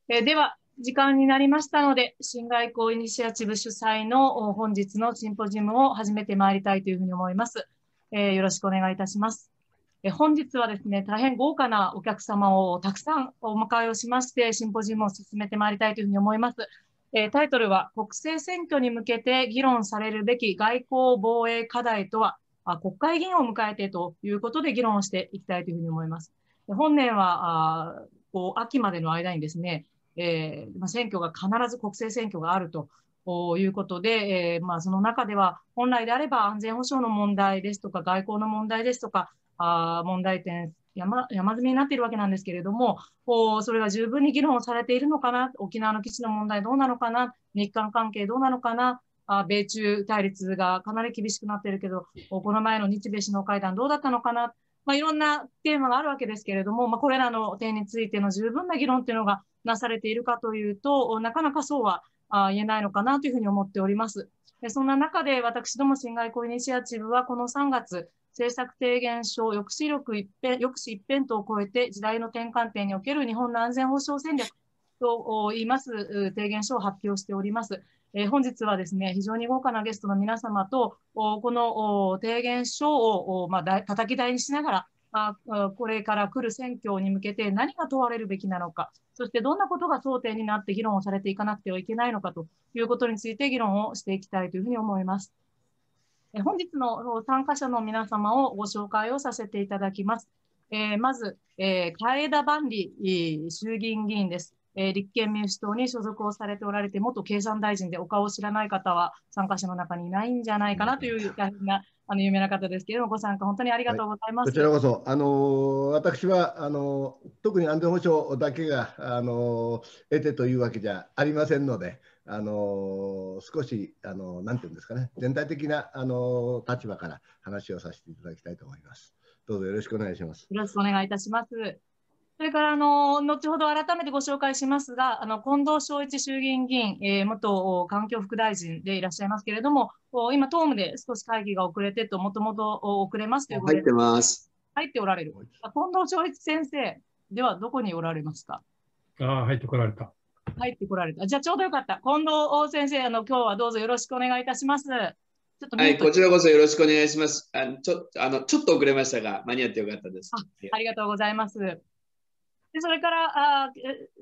では、時間になりましたので、新外交イニシアチブ主催の本日のシンポジウムを始めてまいりたいというふうに思います。よろしくお願いいたします。本日はですね、大変豪華なお客様をたくさんお迎えをしまして、シンポジウムを進めてまいりたいというふうに思います。タイトルは、国政選挙に向けて議論されるべき外交防衛課題とは、国会議員を迎えてということで議論をしていきたいというふうに思います。本年は秋までの間にですね、選挙が必ず国政選挙があるということで、その中では本来であれば安全保障の問題ですとか外交の問題ですとか問題点山積みになっているわけなんですけれども、それが十分に議論をされているのかな、沖縄の基地の問題どうなのかな、日韓関係どうなのかな、米中対立がかなり厳しくなっているけど、この前の日米首脳会談どうだったのかな、いろんなテーマがあるわけですけれども、これらの点についての十分な議論というのがなされているかというと、なかなかそうは言えないのかなというふうに思っております。そんな中で私ども新外交イニシアチブはこの3月、政策提言書抑止一辺倒を超えて時代の転換点における日本の安全保障戦略と言います提言書を発表しております。本日はですね、非常に豪華なゲストの皆様と、この提言書を叩き台にしながら、これから来る選挙に向けて何が問われるべきなのか、そしてどんなことが争点になって議論をされていかなくてはいけないのかということについて議論をしていきたいというふうに思います。本日の参加者の皆様をご紹介をさせていただきます。まず、海田万里衆議院議員です。立憲民主党に所属をされておられて、元経産大臣でお顔を知らない方は参加者の中にいないんじゃないかなという大変な有名な方ですけれども、ご参加本当にありがとうございます。 こちらこそ、私は特に安全保障だけが得てというわけじゃありませんので、少しなんていうんですかね、全体的な立場から話をさせていただきたいと思います。どうぞよろしくお願いします。 よろしくお願いいたします。それから後ほど改めてご紹介しますが、近藤昭一衆議院議員、元環境副大臣でいらっしゃいますけれども、今、党務で少し会議が遅れてと、もともと遅れますという入ってます。 入っておられる。近藤昭一先生ではどこにおられますか？ 入ってこられた。 入ってこられた。じゃあちょうどよかった。近藤先生、今日はどうぞよろしくお願いいたします。 ちょっとはい、こちらこそよろしくお願いします。ちょっと遅れましたが、間に合ってよかったです。 ありがとうございます。でそれから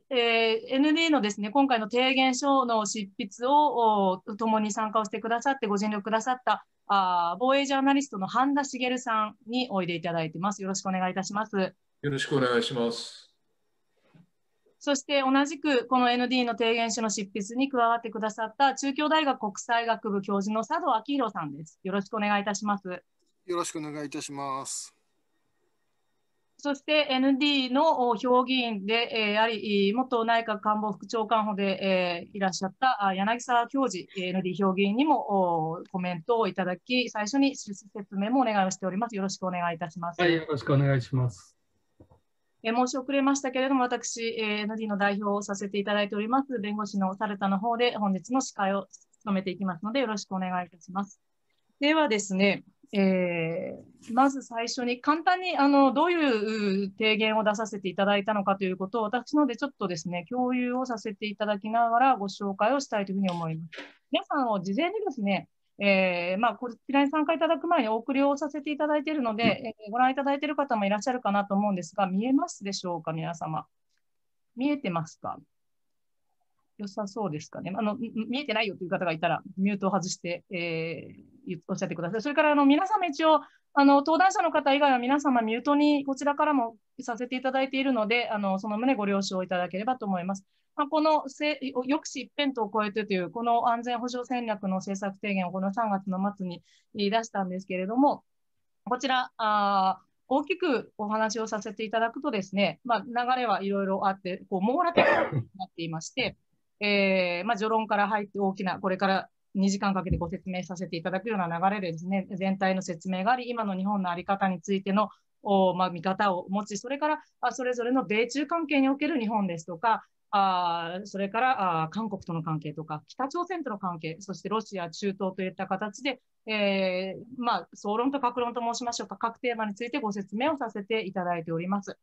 ND のですね、今回の提言書の執筆を共に参加をしてくださって、ご尽力くださった防衛ジャーナリストの半田茂さんにおいでいただいています。よろしくお願いいたします。 よろしくお願いします。 そして同じくこの ND の提言書の執筆に加わってくださった中京大学国際学部教授の佐藤昭弘さんです。よろしくお願いいたします。 よろしくお願いいたします。 そして ND の評議員であり、元内閣官房副長官補でいらっしゃった柳沢教授、ND 評議員にもコメントをいただき、最初に説明もお願いをしております。よろしくお願いいたします。 はい、よろしくお願いします。 申し遅れましたけれども、私、ND の代表をさせていただいております、弁護士の猿田の方で本日の司会を務めていきますので、よろしくお願いいたします。ではですね、まず最初に簡単にどういう提言を出させていただいたのかということを私のでちょっとですね、共有をさせていただきながらご紹介をしたいというふうに思います。皆さんを事前にですね、こちらに参加いただく前にお送りをさせていただいているので、ご覧いただいている方もいらっしゃるかなと思うんですが、見えますでしょうか、皆様。見えてますか？良さそうですかね。見えてないよという方がいたら、ミュートを外して、おっしゃってください。それから皆様一応、登壇者の方以外は皆様ミュートにこちらからもさせていただいているので、その旨ご了承いただければと思います。この抑止一辺倒を超えてという、この安全保障戦略の政策提言をこの3月の末に出したんですけれども、こちら、大きくお話をさせていただくとですね、流れはいろいろあって、網羅的になっていまして、序論から入って大きな、これから2時間かけてご説明させていただくような流れでですね、全体の説明があり、今の日本の在り方についての見方を持ち、それからそれぞれの米中関係における日本ですとか、それから韓国との関係とか、北朝鮮との関係、そしてロシア、中東といった形で、総論と各論と申しましょうか、各テーマについてご説明をさせていただいております。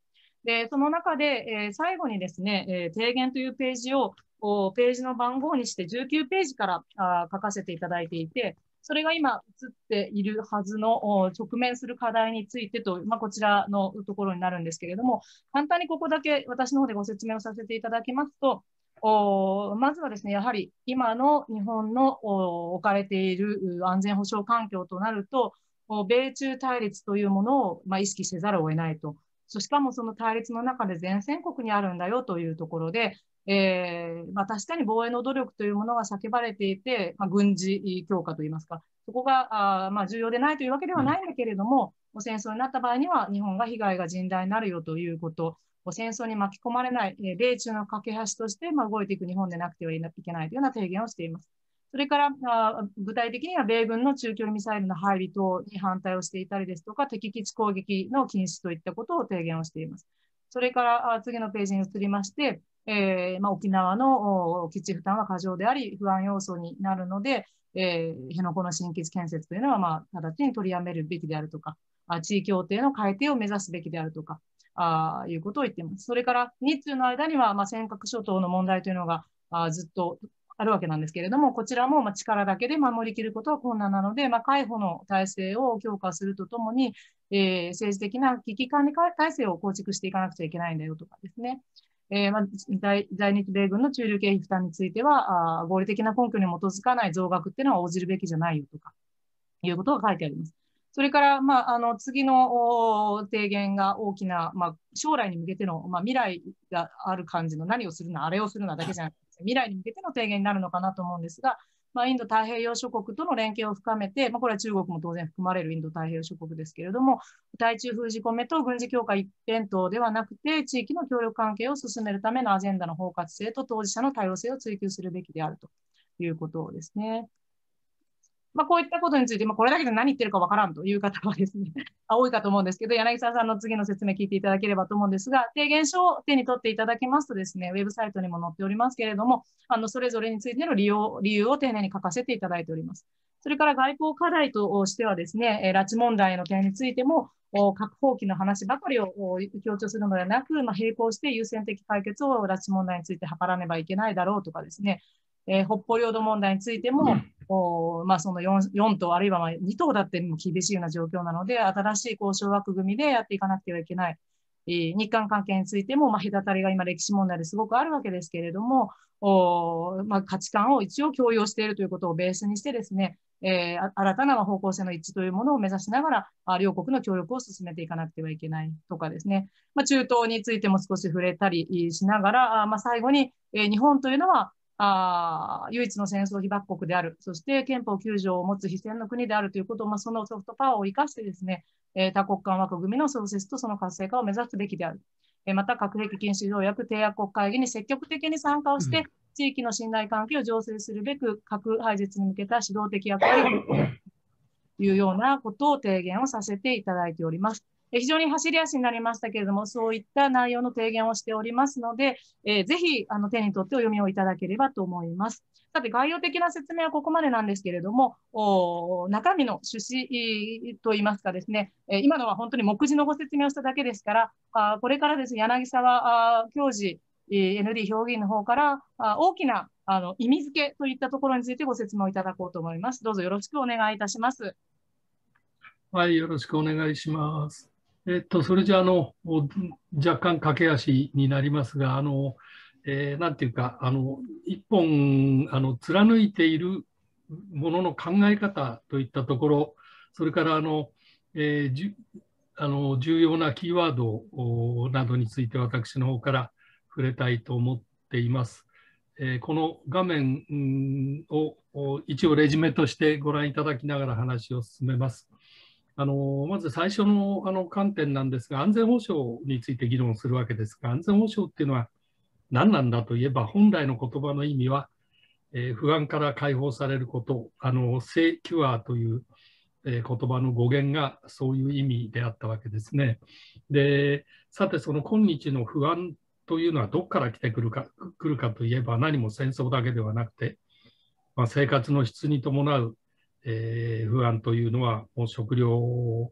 で、その中で、最後にですね、提言というページをページの番号にして19ページから書かせていただいていて、それが今映っているはずの直面する課題についてと、こちらのところになるんですけれども、簡単にここだけ私の方でご説明をさせていただきますと、まずはですね、やはり今の日本の置かれている安全保障環境となると、米中対立というものを意識せざるを得ないと。しかもその対立の中で前線国にあるんだよというところで、確かに防衛の努力というものが叫ばれていて、軍事強化といいますか、そこが重要でないというわけではないんだけれども、戦争になった場合には日本が被害が甚大になるよということ、戦争に巻き込まれない、米中の架け橋として動いていく日本でなくてはいけないというような提言をしています。それから具体的には米軍の中距離ミサイルの配備等に反対をしていたりですとか、敵基地攻撃の禁止といったことを提言をしています。それから次のページに移りまして、沖縄の基地負担は過剰であり、不安要素になるので、辺野古の新基地建設というのは、直ちに取りやめるべきであるとか、地位協定の改定を目指すべきであるとか、いうことを言っています。それから日中の間には、尖閣諸島の問題というのがずっとあるわけなんですけれども、こちらも力だけで守りきることは困難なので、海保の体制を強化するとともに、政治的な危機管理体制を構築していかなくちゃいけないんだよとかですね。在日米軍の駐留経費負担については、合理的な根拠に基づかない増額っていうのは応じるべきじゃないよとか、いうことが書いてあります。それから、次の提言が大きな、将来に向けての、未来がある感じの何をするな、あれをするなだけじゃなくて、未来に向けての提言になるのかなと思うんですが、インド太平洋諸国との連携を深めて、これは中国も当然含まれるインド太平洋諸国ですけれども、対中封じ込めと軍事強化一辺倒ではなくて、地域の協力関係を進めるためのアジェンダの包括性と当事者の多様性を追求するべきであるということですね。こういったことについて、これだけで何言ってるかわからんという方はですね、多いかと思うんですけど、柳沢さんの次の説明聞いていただければと思うんですが、提言書を手に取っていただきますとですね、ウェブサイトにも載っておりますけれども、それぞれについての理由を丁寧に書かせていただいております。それから外交課題としてはですね、拉致問題の点についても、核放棄の話ばかりを強調するのではなく、並行して優先的解決を拉致問題について図らねばいけないだろうとかですね、北方領土問題についても、その 4島あるいは2島だっても厳しいような状況なので、新しい交渉枠組みでやっていかなくてはいけない。日韓関係についても、隔たりが今歴史問題ですごくあるわけですけれども、価値観を一応共有しているということをベースにしてですね、新たな方向性の一致というものを目指しながら、両国の協力を進めていかなくてはいけないとかですね、中東についても少し触れたりしながら、最後に、日本というのは、唯一の戦争被爆国である、そして憲法9条を持つ非戦の国であるということを、そのソフトパワーを生かしてですね、多国間枠組みの創設とその活性化を目指すべきである。また、核兵器禁止条約締約国会議に積極的に参加をして、地域の信頼関係を醸成するべく、核廃絶に向けた指導的役割をというようなことを提言をさせていただいております。非常に走り足になりましたけれども、そういった内容の提言をしておりますので、ぜひ手に取ってお読みをいただければと思います。さて、概要的な説明はここまでなんですけれども、中身の趣旨といいますかですね、今のは本当に目次のご説明をしただけですから、これからですね、柳沢教授、ND 評議員の方から大きな意味付けといったところについてご説明をいただこうと思います。どうぞよろしくお願いいたします。 はい、よろしくお願いします。それじゃ若干駆け足になりますが、なんていうか、一本貫いているものの考え方といったところ、それから重要なキーワードなどについて私の方から触れたいと思っています。この画面を一応レジュメとしてご覧いただきながら話を進めます。まず最初の観点なんですが、安全保障について議論するわけですが、安全保障っていうのは何なんだといえば、本来の言葉の意味は、不安から解放されること、セキュアという、言葉の語源がそういう意味であったわけですね。で、さてその今日の不安というのはどこから来てくるかといえば、何も戦争だけではなくて、生活の質に伴う不安というのは、もう食料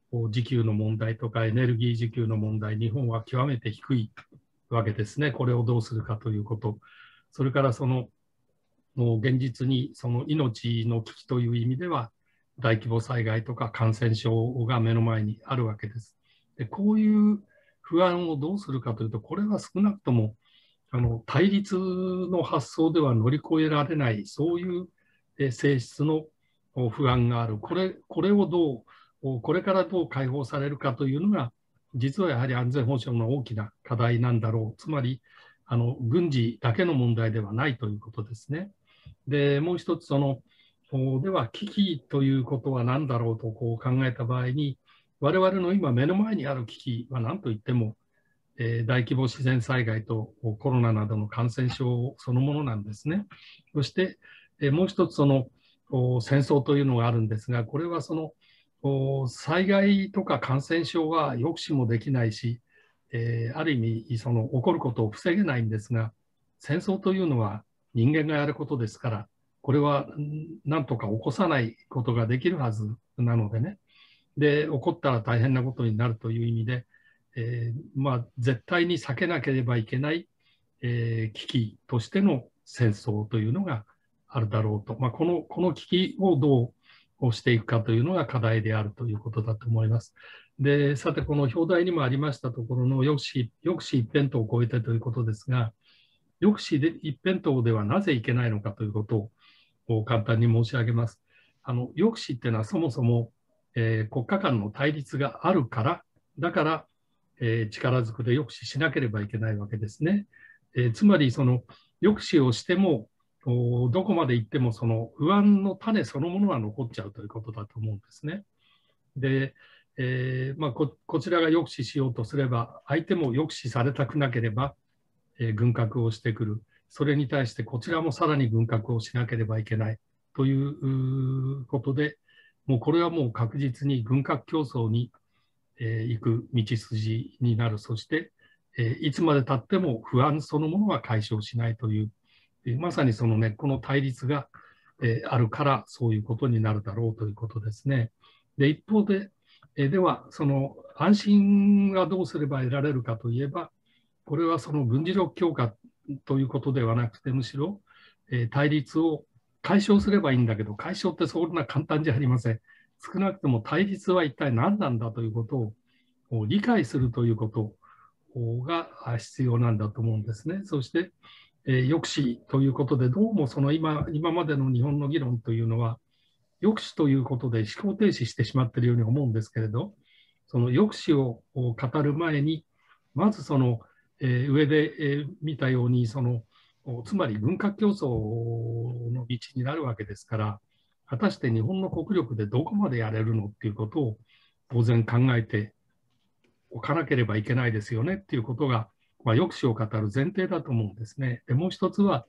自給の問題とかエネルギー自給の問題、日本は極めて低いわけですね。これをどうするかということ。それからもう現実にその命の危機という意味では、大規模災害とか感染症が目の前にあるわけです。で、こういう不安をどうするかというと、これは少なくとも対立の発想では乗り越えられない、そういう性質の不安がある。これをこれからどう解放されるかというのが、実はやはり安全保障の大きな課題なんだろう。つまり、軍事だけの問題ではないということですね。で、もう一つ、では、危機ということは何だろうと考えた場合に、我々の今目の前にある危機は何といっても、大規模自然災害とコロナなどの感染症そのものなんですね。そして、もう一つ戦争というのがあるんですが、これは災害とか感染症は抑止もできないし、ある意味起こることを防げないんですが、戦争というのは人間がやることですから、これは何とか起こさないことができるはずなのでね。で、起こったら大変なことになるという意味で、絶対に避けなければいけない、危機としての戦争というのがあるだろうと。この危機をどうしていくかというのが課題であるということだと思います。で、さて、この表題にもありましたところの抑止一辺倒を超えてということですが、抑止で一辺倒ではなぜいけないのかということを簡単に申し上げます。抑止っていうのはそもそも、国家間の対立があるから、だから、力ずくで抑止しなければいけないわけですね。つまり、抑止をしても、どこまで行っても不安の種そのものは残っちゃうということだと思うんですね。で、こちらが抑止しようとすれば、相手も抑止されたくなければ、軍拡をしてくる。それに対してこちらもさらに軍拡をしなければいけないということで、もうこれはもう確実に軍拡競争に行く道筋になる。そして、いつまでたっても不安そのものは解消しないという、まさにその根っこの対立があるからそういうことになるだろうということですね。で、一方で、では、安心はどうすれば得られるかといえば、これは軍事力強化ということではなくて、むしろ対立を解消すればいいんだけど、解消ってそんな簡単じゃありません。少なくとも対立は一体何なんだということを理解するということが必要なんだと思うんですね。そして、抑止ということで、どうも今までの日本の議論というのは、抑止ということで思考停止してしまっているように思うんですけれど、抑止を語る前に、まず上で見たようにつまり軍拡競争の道になるわけですから、果たして日本の国力でどこまでやれるのっていうことを当然考えておかなければいけないですよねっていうことが、抑止を語る前提だと思うんですね。で、もう一つは、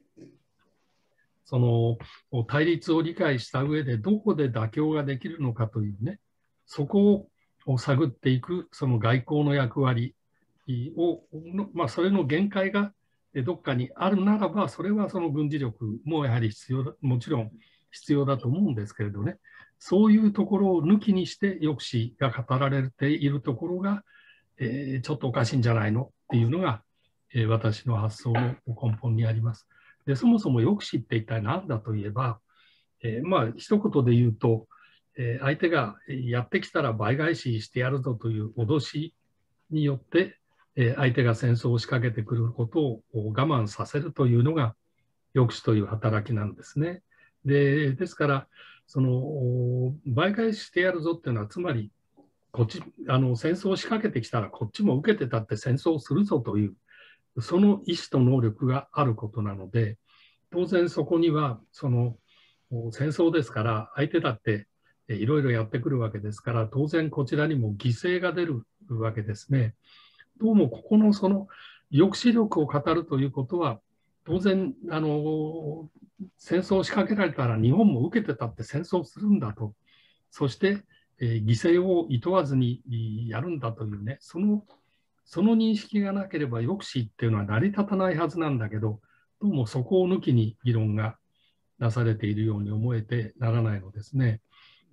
対立を理解した上でどこで妥協ができるのかというね、そこを探っていく外交の役割を、それの限界がどっかにあるならば、それは軍事力もやはりもちろん必要だと思うんですけれどね、そういうところを抜きにして抑止が語られているところが、ちょっとおかしいんじゃないのっていうのが、私の発想の根本にあります。で、そもそも抑止って一体何だといえば、一言で言うと、相手がやってきたら倍返ししてやるぞという脅しによって、相手が戦争を仕掛けてくることを我慢させるというのが抑止という働きなんですね。ですから、倍返ししてやるぞっていうのは、つまり戦争を仕掛けてきたらこっちも受けてたって戦争をするぞという、その意思と能力があることなので、当然そこには戦争ですから、相手だっていろいろやってくるわけですから、当然こちらにも犠牲が出るわけですね。どうもここの抑止力を語るということは、当然戦争を仕掛けられたら日本も受けてたって戦争するんだと、そして犠牲を厭わずにやるんだというね、その認識がなければ抑止っていうのは成り立たないはずなんだけど、どうもそこを抜きに議論がなされているように思えてならないのですね。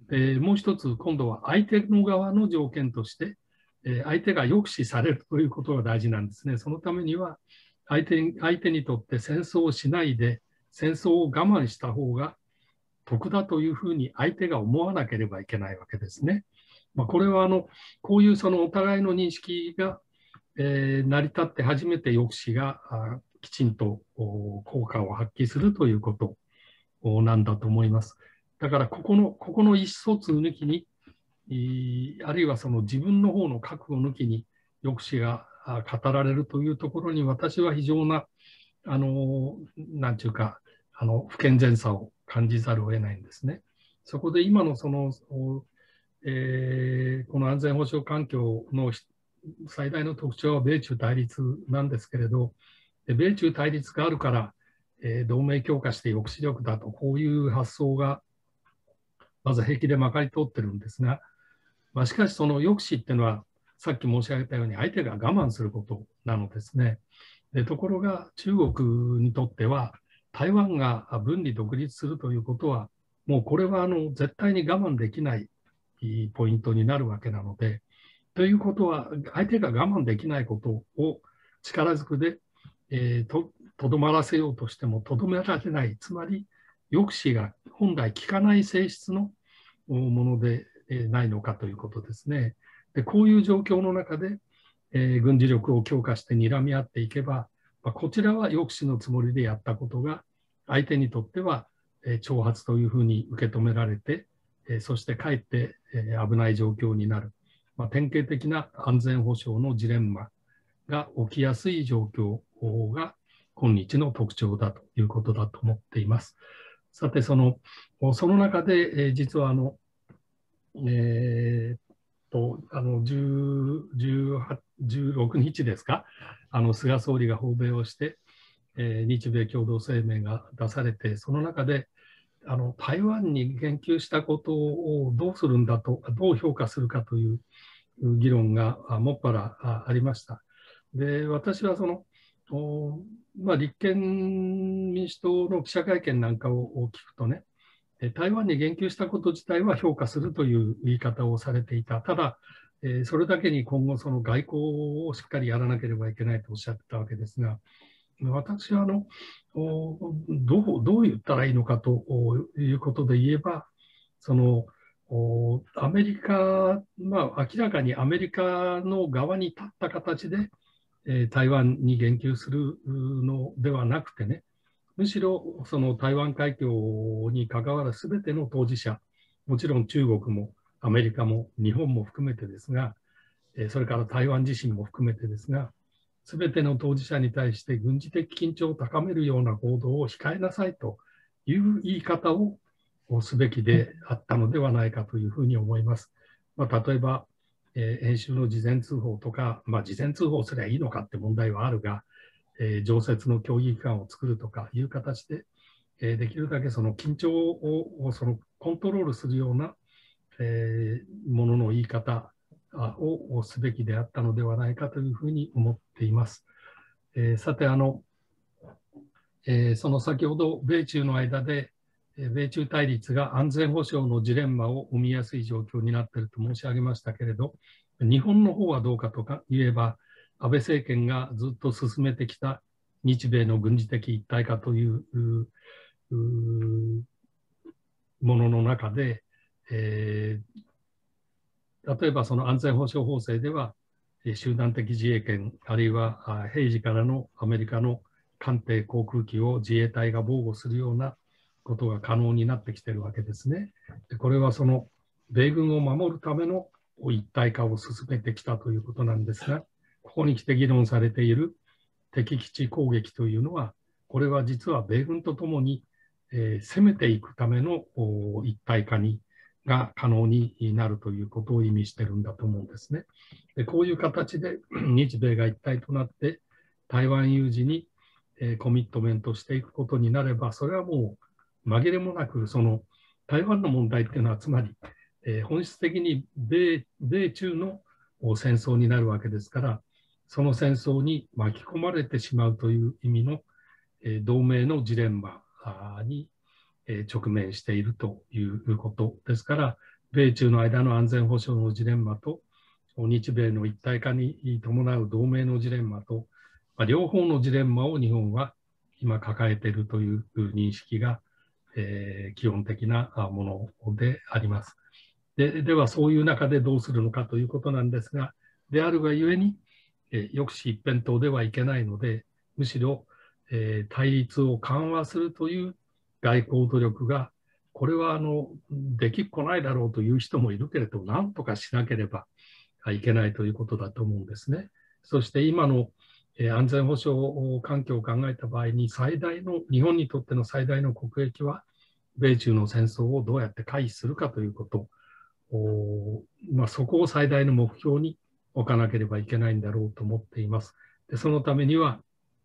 もう一つ、今度は相手の側の条件として、相手が抑止されるということが大事なんですね。そのためには相手にとって戦争をしないで、戦争を我慢した方が得だというふうに相手が思わなければいけないわけですね。これはこういうそのお互いの認識が、成り立って初めて抑止がきちんと効果を発揮するということなんだと思います。だからここの意思疎通抜きに、あるいはその自分の方の覚悟抜きに抑止が語られるというところに、私は非常ななんていうか不健全さを感じざるを得ないんですね。そこで今のこの安全保障環境の最大の特徴は米中対立なんですけれど、米中対立があるから、同盟強化して抑止力だと、こういう発想がまず平気でまかり通ってるんですが、しかしその抑止っていうのはさっき申し上げたように相手が我慢することなのですね。ところが中国にとっては台湾が分離独立するということはもうこれは絶対に我慢できないポイントになるわけなので、ということは相手が我慢できないことを力ずくでとどまらせようとしてもとどめられない、つまり抑止が本来効かない性質のものでないのかということですね。でこういう状況の中で、軍事力を強化して睨み合っていけば、こちらは抑止のつもりでやったことが相手にとっては挑発というふうに受け止められて、そしてかえって危ない状況になる、典型的な安全保障のジレンマが起きやすい状況が今日の特徴だということだと思っています。さてその中で、実は16日ですか、菅総理が訪米をして、日米共同声明が出されて、その中で台湾に言及したことをどうするんだと、どう評価するかという議論がもっぱらありました。で、私は立憲民主党の記者会見なんかを聞くとね、台湾に言及したこと自体は評価するという言い方をされていた。ただ、それだけに今後その外交をしっかりやらなければいけないとおっしゃってたわけですが、私はどう言ったらいいのかということで言えば、アメリカ、明らかにアメリカの側に立った形で、台湾に言及するのではなくてね、むしろその台湾海峡に関わるすべての当事者、もちろん中国もアメリカも日本も含めてですが、それから台湾自身も含めてですが、すべての当事者に対して軍事的緊張を高めるような行動を控えなさいという言い方をすべきであったのではないかというふうに思います。例えば、演習の事前通報とか、事前通報すればいいのかって問題はあるが、常設の協議機関を作るとかいう形で、できるだけその緊張をコントロールするような、ものの言い方をすべきであったのではないかというふうに思っています。さてその先ほど米中の間で米中対立が安全保障のジレンマを生みやすい状況になっていると申し上げましたけれど、日本の方はどうかとか言えば、安倍政権がずっと進めてきた日米の軍事的一体化というものの中で、例えばその安全保障法制では集団的自衛権、あるいは平時からのアメリカの艦艇航空機を自衛隊が防護するようなことが可能になってきているわけですね。でこれはその米軍を守るための一体化を進めてきたということなんですが、ここに来て議論されている敵基地攻撃というのは、これは実は米軍とともに、攻めていくための一体化が可能になるということを意味しているんだと思うんですね。でこういう形で日米が一体となって台湾有事にコミットメントしていくことになれば、それはもう紛れもなくその台湾の問題っていうのはつまり本質的に米中の戦争になるわけですから、その戦争に巻き込まれてしまうという意味の同盟のジレンマに直面しているということですから、 米中の間の安全保障のジレンマと、日米の一体化に伴う同盟のジレンマと、両方のジレンマを日本は今抱えているという認識が、基本的なものであります。では、そういう中でどうするのかということなんですが、であるがゆえに、抑止一辺倒ではいけないので、むしろ、対立を緩和するという外交努力が、これはできっこないだろうという人もいるけれど、なんとかしなければいけないということだと思うんですね。そして今の安全保障環境を考えた場合に、日本にとっての最大の国益は、米中の戦争をどうやって回避するかということ、そこを最大の目標に置かなければいけないんだろうと思っています。でそのためには、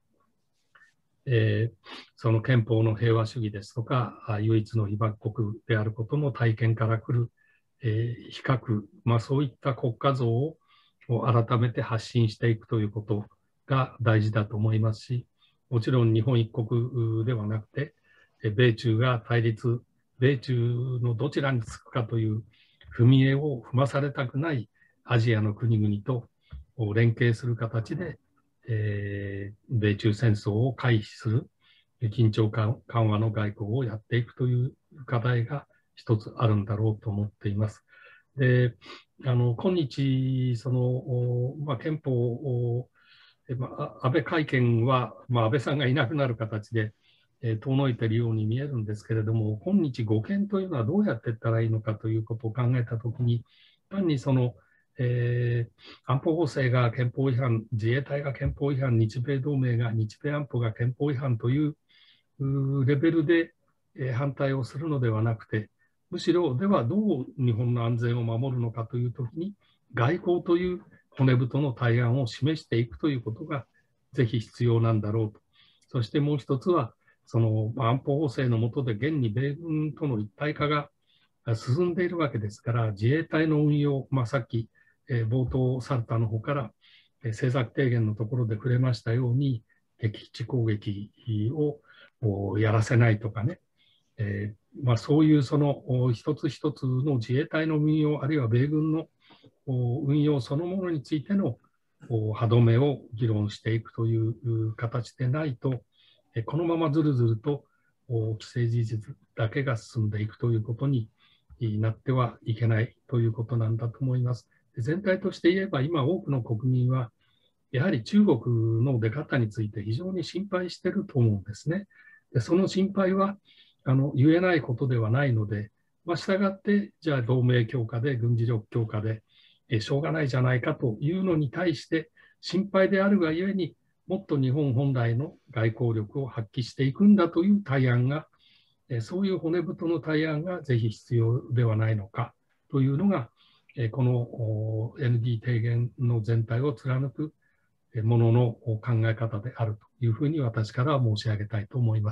その憲法の平和主義ですとか、唯一の被爆国であることの体験から来る、比較、そういった国家像を改めて発信していくということが大事だと思いますし、もちろん日本一国ではなくて、米中が対立、米中のどちらにつくかという踏み絵を踏まされたくないアジアの国々と連携する形で、米中戦争を回避する緊張緩和の外交をやっていくという課題が一つあるんだろうと思っています。で、今日、憲法を、安倍改憲は、安倍さんがいなくなる形で、遠のいているように見えるんですけれども、今日護憲というのはどうやっていったらいいのかということを考えたときに、単に安保法制が憲法違反、自衛隊が憲法違反、日米同盟が、日米安保が憲法違反というレベルで反対をするのではなくて、むしろではどう日本の安全を守るのかというときに、外交という骨太の対案を示していくということがぜひ必要なんだろうと。そしてもう一つは、その安保法制の下で現に米軍との一体化が進んでいるわけですから、自衛隊の運用、さっき冒頭サルタの方から政策提言のところで触れましたように、敵基地攻撃をやらせないとかね、そういうその一つ一つの自衛隊の運用、あるいは米軍の運用そのものについての歯止めを議論していくという形でないと、このままずるずると既成事実だけが進んでいくということになってはいけないということなんだと思います。全体として言えば、今多くの国民は、やはり中国の出方について非常に心配していると思うんですね。でその心配は言えないことではないので、したがって、じゃあ同盟強化で、軍事力強化で、しょうがないじゃないかというのに対して、心配であるがゆえに、もっと日本本来の外交力を発揮していくんだという対案が、そういう骨太の対案がぜひ必要ではないのかというのが、この ND 提言の全体を貫くものの考え方であるというふうに私からは申し上げたいと思います。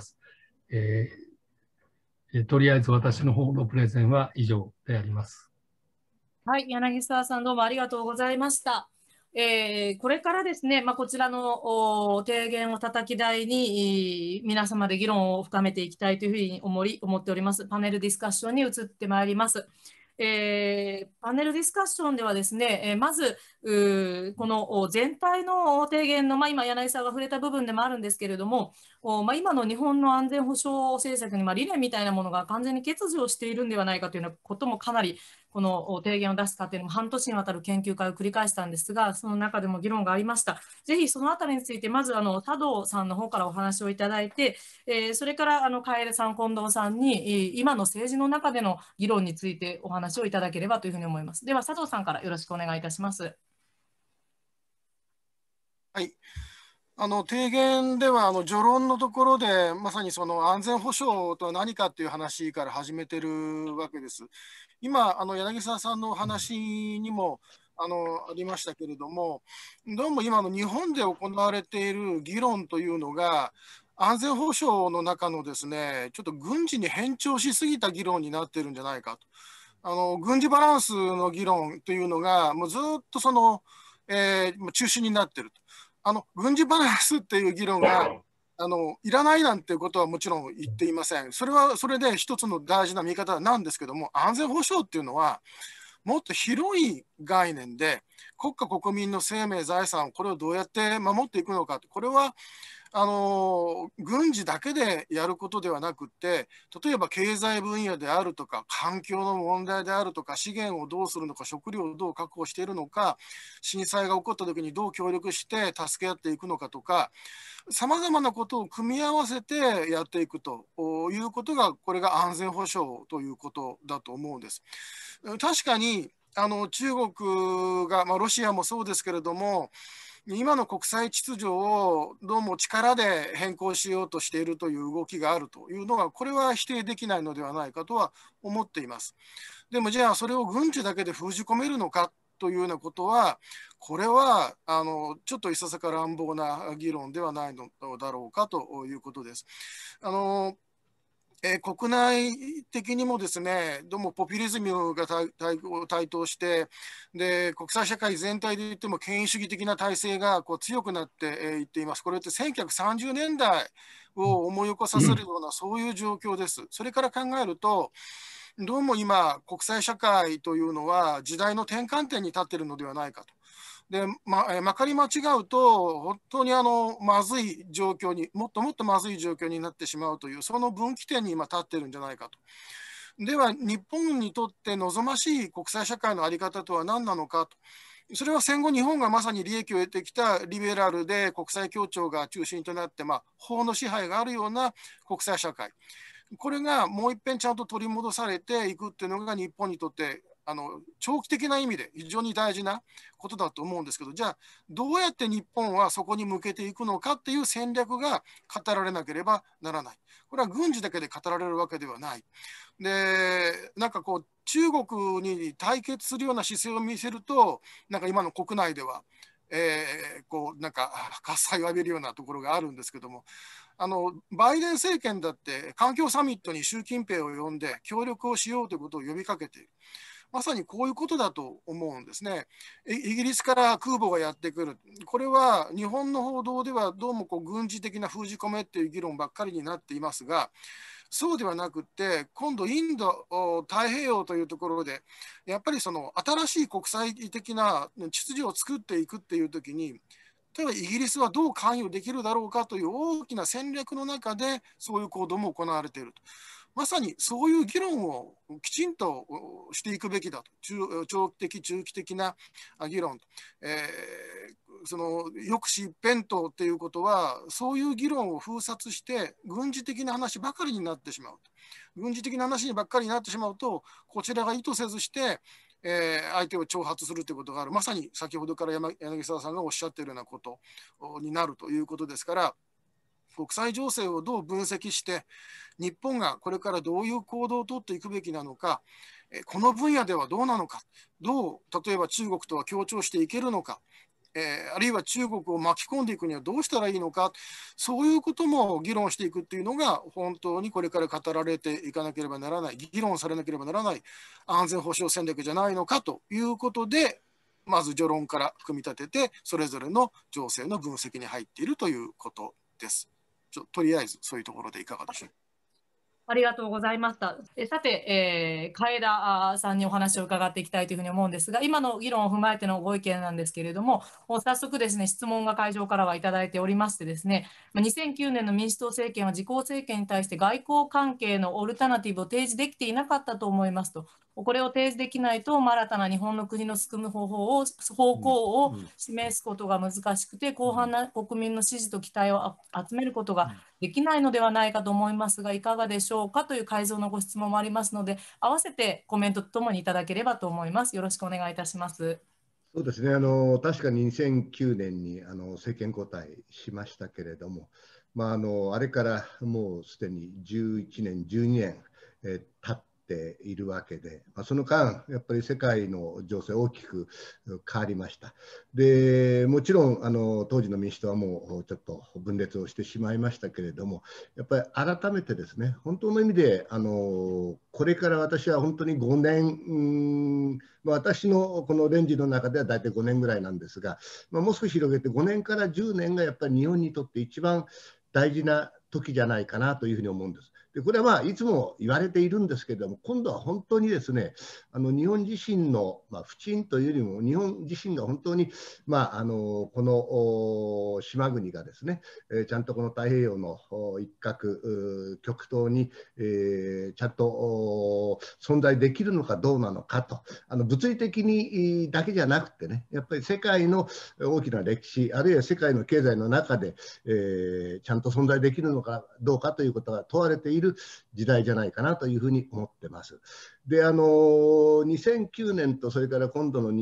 とりあえず私の方のプレゼンは以上であります。 はい、柳沢さんどうもありがとうございました。これからですね、こちらの提言を叩き台に皆様で議論を深めていきたいというふうに思っております。パネルディスカッションに移ってまいります。パネルディスカッションではですね、まずこの全体の提言の、今柳沢が触れた部分でもあるんですけれども、今の日本の安全保障政策に理念みたいなものが完全に欠如しているんではないかというようなこともかなりこの提言を出す過程にも半年にわたる研究会を繰り返したんですが、その中でも議論がありました。ぜひそのあたりについてまず多道さんの方からお話をいただいて、それから楓さん、近藤さんに今の政治の中での議論についてお話をいただければというふうに思います。では佐藤さんからよろしくお願いいたします。 はい。提言では序論のところでまさにその安全保障とは何かという話から始めてるわけです。今柳沢さんのお話にもありましたけれども、どうも今の日本で行われている議論というのが安全保障の中のですね、ちょっと軍事に偏重しすぎた議論になっているんじゃないかと。軍事バランスの議論というのがもうずっと中心になっていると。軍事バランスっていう議論がいらないなんていうことはもちろん言っていません。それはそれで一つの大事な見方なんですけども、安全保障っていうのは、もっと広い概念で、国家国民の生命、財産、これをどうやって守っていくのか、これは軍事だけでやることではなくて、例えば経済分野であるとか、環境の問題であるとか、資源をどうするのか、食料をどう確保しているのか、震災が起こった時にどう協力して助け合っていくのかとか、さまざまなことを組み合わせてやっていくということが、これが安全保障ということだと思うんです。確かに中国が、ロシアもそうですけれども、今の国際秩序をどうも力で変更しようとしているという動きがあるというのは、これは否定できないのではないかとは思っています。でもじゃあそれを軍事だけで封じ込めるのかというようなことは、これはちょっといささか乱暴な議論ではないのだろうかということです。国内的にもですね、どうもポピュリズムが台頭して、で国際社会全体で言っても権威主義的な体制が強くなっていっています。これって1930年代を思い起こさせるような、そういう状況です。それから考えると、どうも今、国際社会というのは時代の転換点に立っているのではないかと。でまかり間違うと、本当にまずい状況に、もっともっとまずい状況になってしまうという、その分岐点に今立っているんじゃないかと。では、日本にとって望ましい国際社会の在り方とは何なのかと。それは戦後、日本がまさに利益を得てきたリベラルで国際協調が中心となって、法の支配があるような国際社会。これがもう一遍ちゃんと取り戻されていくっていうのが日本にとって長期的な意味で非常に大事なことだと思うんですけど、じゃあどうやって日本はそこに向けていくのかっていう戦略が語られなければならない。これは軍事だけで語られるわけではない。で、なんか中国に対決するような姿勢を見せると、なんか今の国内では、なんか喝采を浴びるようなところがあるんですけども、バイデン政権だって環境サミットに習近平を呼んで協力をしようということを呼びかけている。まさにこういうことだと思うんですね。イギリスから空母がやってくる。これは日本の報道ではどうも軍事的な封じ込めっていう議論ばっかりになっていますが、そうではなくて、今度インド太平洋というところで、やっぱりその新しい国際的な秩序を作っていくっていうときに、例えばイギリスはどう関与できるだろうかという大きな戦略の中でそういう行動も行われていると。まさにそういう議論をきちんとしていくべきだと。長期的、中期的な議論。その抑止一辺倒っていうことは、そういう議論を封殺して、軍事的な話ばかりになってしまう。軍事的な話ばっかりになってしまうと、こちらが意図せずして、相手を挑発するということがある。まさに先ほどから柳沢さんがおっしゃっているようなことになるということですから、国際情勢をどう分析して、日本がこれからどういう行動をとっていくべきなのか、この分野ではどうなのか、どう例えば中国とは協調していけるのか、あるいは中国を巻き込んでいくにはどうしたらいいのか、そういうことも議論していくっていうのが、本当にこれから語られていかなければならない、議論されなければならない安全保障戦略じゃないのかということで、まず序論から組み立てて、それぞれの情勢の分析に入っているということです。とりあえずそういうところでいかがでしょうか。 ありがとうございました。さて、海田さんにお話を伺っていきたいというふうに思うんですが、今の議論を踏まえてのご意見なんですけれども、早速ですね、質問が会場からはいただいておりましてですね、2009年の民主党政権は自公政権に対して外交関係のオルタナティブを提示できていなかったと思いますと。これを提示できないと、新たな日本の国の進む方向を示すことが難しくて、広範な国民の支持と期待を集めることができないのではないかと思いますが、いかがでしょうかという改造のご質問もありますので、合わせてコメントとともにいただければと思います。よろしくお願いいたします。 そうですね、確かに2009年に政権交代しましたけれども、あれからもうすでに11年、12年、経っているわけで、その間、やっぱり世界の情勢大きく変わりました。でもちろん当時の民主党はもうちょっと分裂をしてしまいましたけれども、やっぱり改めてですね、本当の意味でこれから私は本当に5年、私のこのレンジの中では大体5年ぐらいなんですが、もう少し広げて5年から10年がやっぱり日本にとって一番大事な時じゃないかなというふうに思うんです。でこれはまあいつも言われているんですけれども、今度は本当にですね、日本自身の、不沈というよりも、日本自身が本当に、この島国がですね、ちゃんとこの太平洋の一角、極東に、ちゃんと存在できるのかどうなのかと、物理的にだけじゃなくてね、やっぱり世界の大きな歴史、あるいは世界の経済の中で、ちゃんと存在できるのかどうかということが問われている時代じゃないかなというふうに思ってます。で2009年とそれから今度の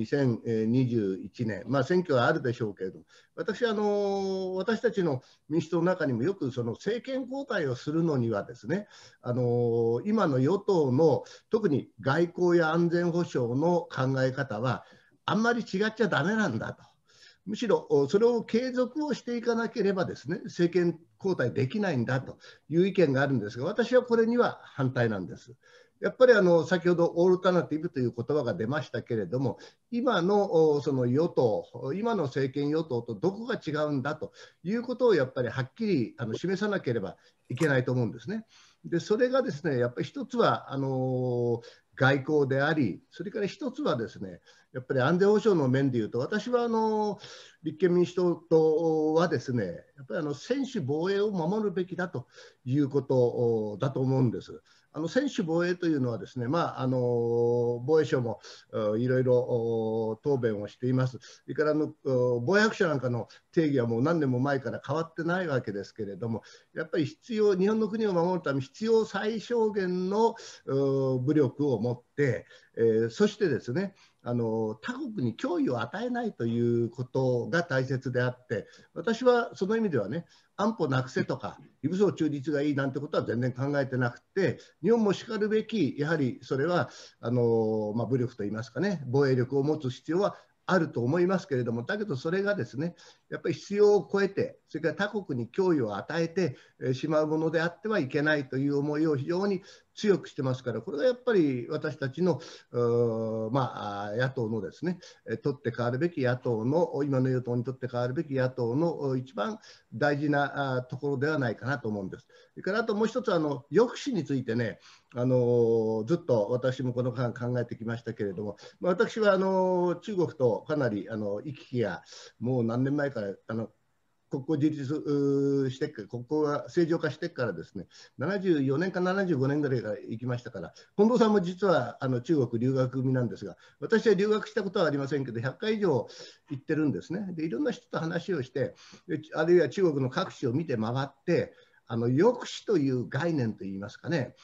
2021年、選挙はあるでしょうけれども、私たちの民主党の中にもよくその政権交代をするのにはですね、今の与党の特に外交や安全保障の考え方はあんまり違っちゃだめなんだと。むしろそれを継続をしていかなければですね、政権交代できないんだという意見があるんですが、私はこれには反対なんです。やっぱり先ほどオルタナティブという言葉が出ましたけれども、今のその与党、今の政権与党とどこが違うんだということをやっぱりはっきり示さなければいけないと思うんですね。でそれがですね、やっぱり一つは外交であり、それから一つはですね、やっぱり安全保障の面でいうと、私は立憲民主党とはですね、やっぱり専守防衛を守るべきだということだと思うんです。専守防衛というのはですね、防衛省もいろいろ答弁をしています。それから防衛白書なんかの定義はもう何年も前から変わってないわけですけれども、やっぱり日本の国を守るために必要最小限の武力を持って、そしてですね、他国に脅威を与えないということが大切であって、私はその意味ではね、安保なくせとか非武装中立がいいなんてことは全然考えてなくて、日本もしかるべきやはりそれは武力といいますかね、防衛力を持つ必要はあると思いますけれども、だけどそれがですね、やっぱり必要を超えて、それから他国に脅威を与えてしまうものであってはいけないという思いを非常に強くしてますから、これがやっぱり私たちの野党のですね、取って変わるべき野党の、今の与党にとって変わるべき野党の一番大事なところではないかなと思うんです。それからあともう一つ抑止についてね、ずっと私もこの間考えてきましたけれども、私は中国とかなり行き来がもう何年前から国交樹立して国交が正常化してからですね、74年か75年ぐらいから行きましたから、近藤さんも実は中国留学組なんですが、私は留学したことはありませんけど、100回以上行ってるんですね。でいろんな人と話をして、あるいは中国の各地を見て回って、抑止という概念といいますかね、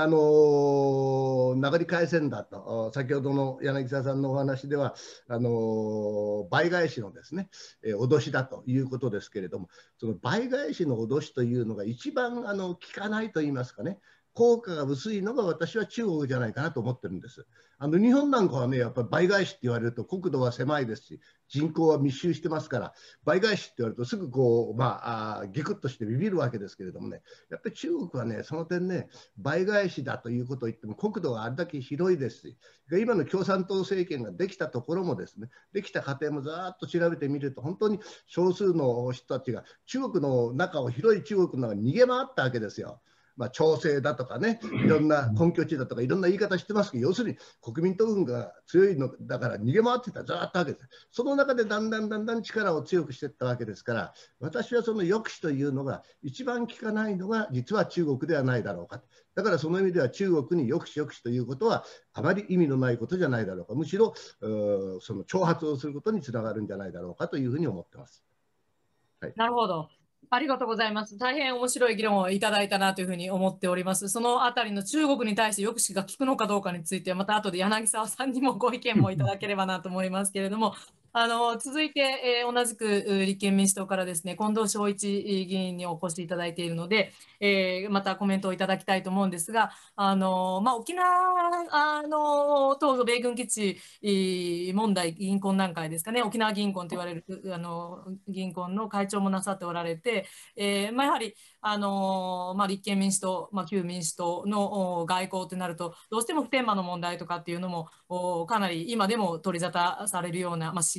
殴り返せんだと、先ほどの柳沢さんのお話では倍返しのですね、脅しだということですけれども、その倍返しの脅しというのが一番効かないといいますかね、効果が薄いのが私は中国じゃないかなと思ってるんです。日本なんかはね、やっぱり倍返しって言われると国土は狭いですし、人口は密集してますから、倍返しって言われるとすぐギクッとしてビビるわけですけれどもね、やっぱり中国はね、その点ね、倍返しだということを言っても国土があれだけ広いですし、今の共産党政権ができたところもですね、できた過程もざーっと調べてみると、本当に少数の人たちが中国の中を、広い中国の中に逃げ回ったわけですよ。調整だとかね、いろんな根拠地だとかいろんな言い方してますけど、要するに国民党軍が強いのだから逃げ回ってた、ずっとわけです。その中でだんだん力を強くしていったわけですから、私はその抑止というのが一番効かないのが実は中国ではないだろうか。だからその意味では中国に抑止ということはあまり意味のないことじゃないだろうか。むしろその挑発をすることにつながるんじゃないだろうかというふうに思ってます。 はい、なるほど。ありがとうございます。大変面白い議論をいただいたなというふうに思っております。そのあたりの中国に対して抑止が効くのかどうかについて、また後で柳沢さんにもご意見もいただければなと思いますけれども、続いて、同じく立憲民主党からですね、近藤昭一議員にお越しいただいているので、またコメントをいただきたいと思うんですが、沖縄と米軍基地問題、銀行段階ですかね、沖縄銀行と言われる銀行の会長もなさっておられて、やはり立憲民主党、旧民主党の外交となると、どうしても普天間の問題とかっていうのもかなり今でも取り沙汰されるような、しっ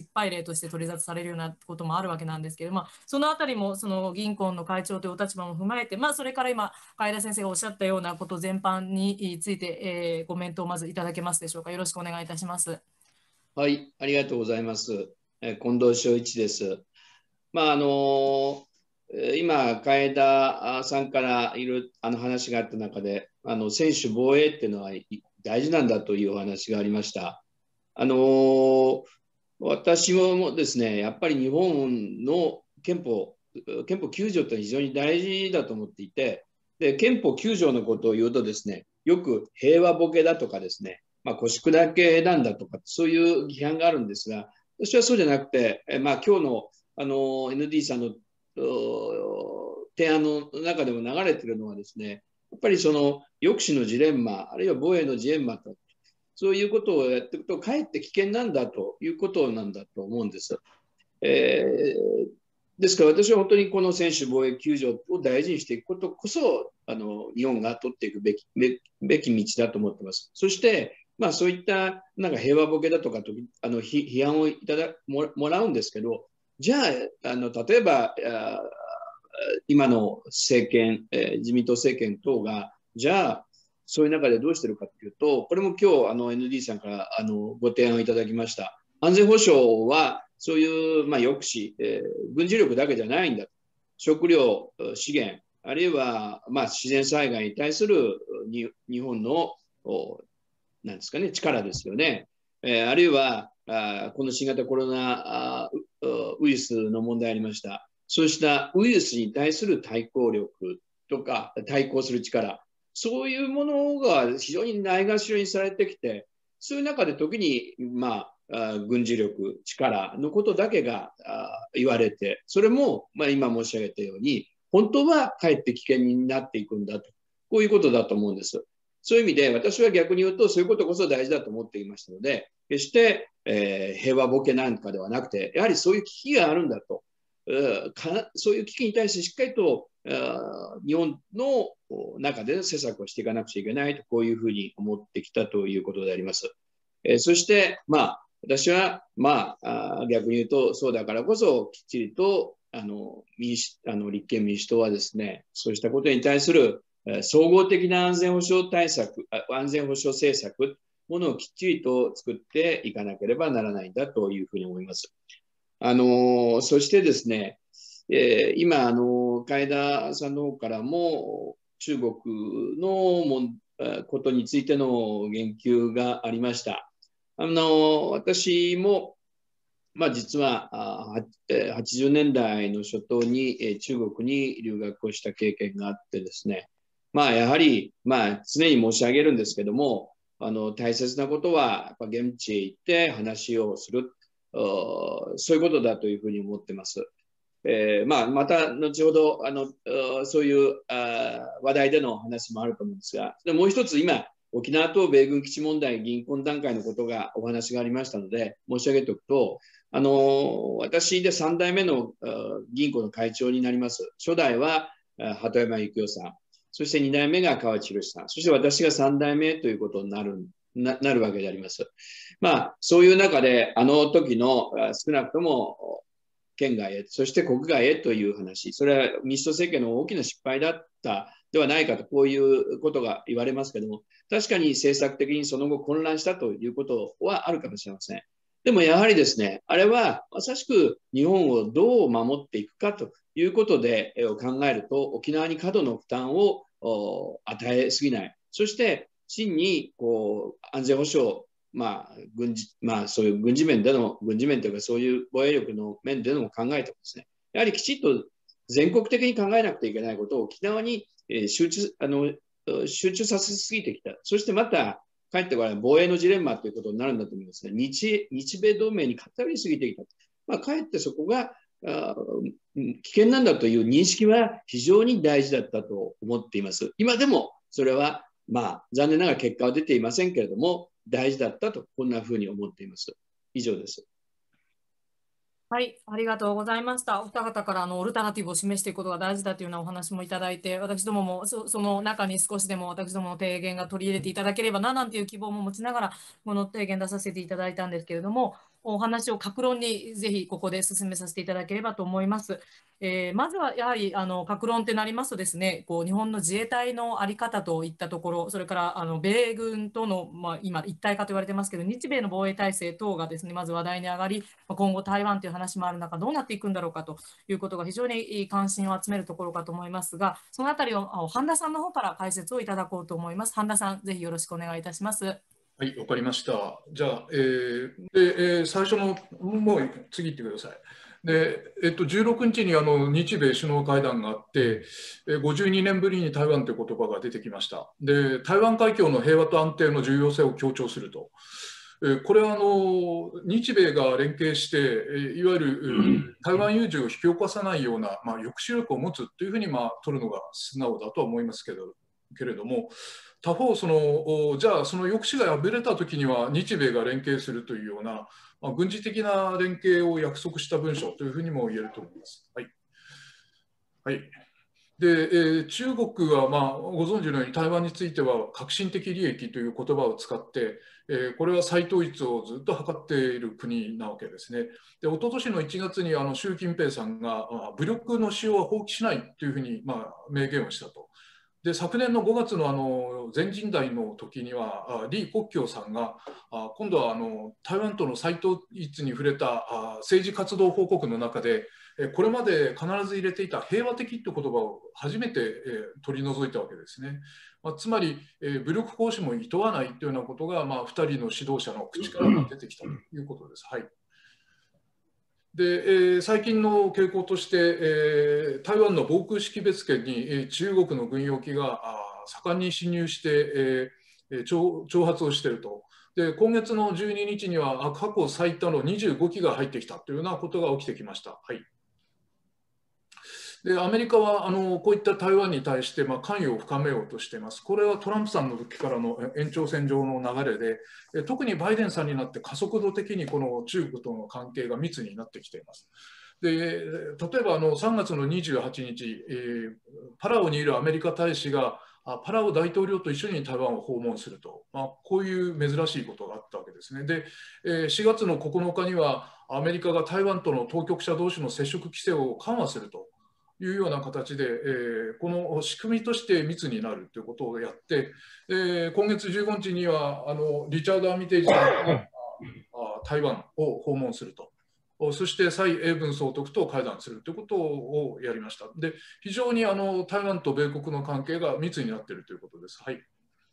失敗例として取り沙汰されるようなこともあるわけなんですけど、そのあたりもその銀行の会長というお立場も踏まえて、それから今、海田先生がおっしゃったようなこと全般について、コメントをまずいただけますでしょうか。よろしくお願いいたします。 はい、ありがとうございます。近藤昭一です。今、海田さんからいろいろ話があった中で、専守防衛っていうのは大事なんだというお話がありました。私もですね、やっぱり日本の憲法9条って非常に大事だと思っていて、で憲法9条のことを言うとですね、よく平和ボケだとかですね、腰砕けなんだとか、そういう批判があるんですが、私はそうじゃなくて、今日のND さんの提案の中でも流れているのはですね、やっぱりその抑止のジレンマ、あるいは防衛のジレンマと、そういうことをやっていくと、かえって危険なんだということなんだと思うんです。ですから私は本当にこの専守防衛9条を大事にしていくことこそ、日本が取っていくべき道だと思っています。そして、そういったなんか平和ボケだとかと批判をもらうんですけど、じゃあ、例えば今の政権、自民党政権等が、じゃあ、そういう中でどうしてるかというと、これも今日ND さんからご提案をいただきました。安全保障はそういう抑止、軍事力だけじゃないんだ。食料、資源、あるいは自然災害に対する日本のなんですかね、力ですよね。あるいはこの新型コロナウイルスの問題ありました。そうしたウイルスに対する対抗力とか対抗する力、そういうものが非常にないがしろにされてきて、そういう中で時に軍事力、力のことだけが言われて、それも今申し上げたように、本当はかえって危険になっていくんだと、こういうことだと思うんです。そういう意味で、私は逆に言うと、そういうことこそ大事だと思っていましたので、決して、平和ボケなんかではなくて、やはりそういう危機があるんだと、そういう危機に対してしっかりと日本の中で施策をしていかなくちゃいけないと、こういうふうに思ってきたということであります。そして、私は、逆に言うと、そうだからこそ、きっちりと立憲民主党はですね、そうしたことに対する総合的な安全保障政策、ものをきっちりと作っていかなければならないんだというふうに思います。そしてですね、今海田さんの方からも中国のことについての言及がありました。私も、実は80年代の初頭に中国に留学をした経験があってですね、やはり常に申し上げるんですけども、大切なことはやっぱ現地へ行って話をする、そういうことだというふうに思ってます。また後ほどそういう話題での話もあると思うんですが、もう一つ今、沖縄と米軍基地問題、銀婚段階のことがお話がありましたので、申し上げておくと、私で3代目の銀行の会長になります。初代は鳩山幸夫さん、そして2代目が河内宏さん、そして私が3代目ということになるわけであります。そういう中で、時の少なくとも県外へ、そして国外へという話、それは民主党政権の大きな失敗だったではないかと、こういうことが言われますけれども、確かに政策的にその後混乱したということはあるかもしれません。でもやはりですね、あれはまさしく日本をどう守っていくかということで考えると、沖縄に過度の負担を与えすぎない。そして真に安全保障、そういう軍事面というかそういう防衛力の面での考えてもですね、やはりきちっと全国的に考えなくてはいけないことを沖縄に集中させすぎてきた。そしてまた帰ってから防衛のジレンマということになるんだと思いますね。日米同盟に偏りすぎていた。かえってそこが危険なんだという認識は非常に大事だったと思っています。今でもそれは残念ながら結果は出ていませんけれども、大事だったと、こんなふうに思っています。以上です。 はい、ありがとうございました。お二方からオルタナティブを示していくことが大事だというようなお話もいただいて、私どももその中に少しでも私どもの提言が取り入れていただければななんていう希望も持ちながら、この提言出させていただいたんですけれども、 お話を各論にぜひここで進めさせていただければと思います。まずはやはり各論ってなりますとですね、こう日本の自衛隊の在り方といったところ、それから米軍との、今一体化と言われてますけど、日米の防衛体制等がですね、まず話題に上がり、今後台湾という話もある中、どうなっていくんだろうかということが非常に関心を集めるところかと思いますが、そのあたりを半田さんの方から解説をいただこうと思います。半田さん、ぜひよろしくお願いいたします。 はい、わかりました。じゃあ、最初の、もう次行ってください。で、16日に日米首脳会談があって、52年ぶりに台湾という言葉が出てきました。で、台湾海峡の平和と安定の重要性を強調すると。これは日米が連携して、いわゆる台湾有事を引き起こさないような、抑止力を持つというふうに取るのが素直だとは思いますけれども、他方じゃあその抑止が破れたときには日米が連携するというような、軍事的な連携を約束した文書というふうにも言えると思います。はいはい、で中国は、ご存知のように台湾については革新的利益という言葉を使って、これは再統一をずっと図っている国なわけですね。で、一昨年の1月に習近平さんが武力の使用は放棄しないというふうに明言をしたと。で、昨年の5月の全人代の時には李克強さんが今度は台湾との再統一に触れた政治活動報告の中でこれまで必ず入れていた平和的という言葉を初めて取り除いたわけですね。つまり武力行使も厭わないというようなことが2人の指導者の口から出てきたということです。はい。で最近の傾向として、台湾の防空識別圏に中国の軍用機が盛んに侵入して、挑発をしていると。で今月の12日には過去最多の25機が入ってきたというようなことが起きてきました。はい。でアメリカはこういった台湾に対して関与を深めようとしています。これはトランプさんの時からの延長線上の流れで、特にバイデンさんになって加速度的にこの中国との関係が密になってきています。で例えば3月の28日、パラオにいるアメリカ大使がパラオ大統領と一緒に台湾を訪問すると、こういう珍しいことがあったわけですね。で4月の9日にはアメリカが台湾との当局者同士の接触規制を緩和するというような形で、この仕組みとして密になるということをやって、今月15日にはリチャード・アーミテージさんが台湾を訪問すると。そして蔡英文総統と会談するということをやりました。で、非常に台湾と米国の関係が密になっているということです。はい。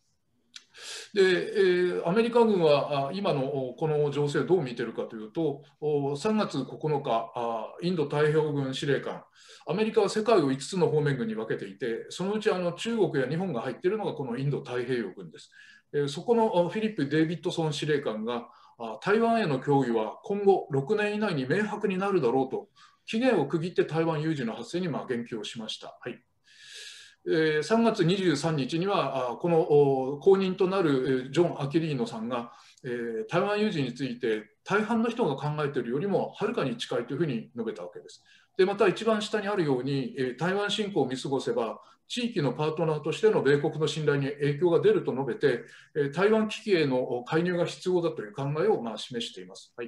でアメリカ軍は今のこの情勢をどう見ているかというと、3月9日、インド太平洋軍司令官、アメリカは世界を5つの方面軍に分けていて、そのうち中国や日本が入っているのがこのインド太平洋軍です。そこのフィリップ・デイビッドソン司令官が、台湾への脅威は今後6年以内に明白になるだろうと、期限を区切って台湾有事の発生に言及をしました。はい。3月23日にはこの後任となるジョン・アキリーノさんが台湾有事について大半の人が考えているよりもはるかに近いというふうに述べたわけです。でまた一番下にあるように台湾侵攻を見過ごせば地域のパートナーとしての米国の信頼に影響が出ると述べて台湾危機への介入が必要だという考えを示しています。はい。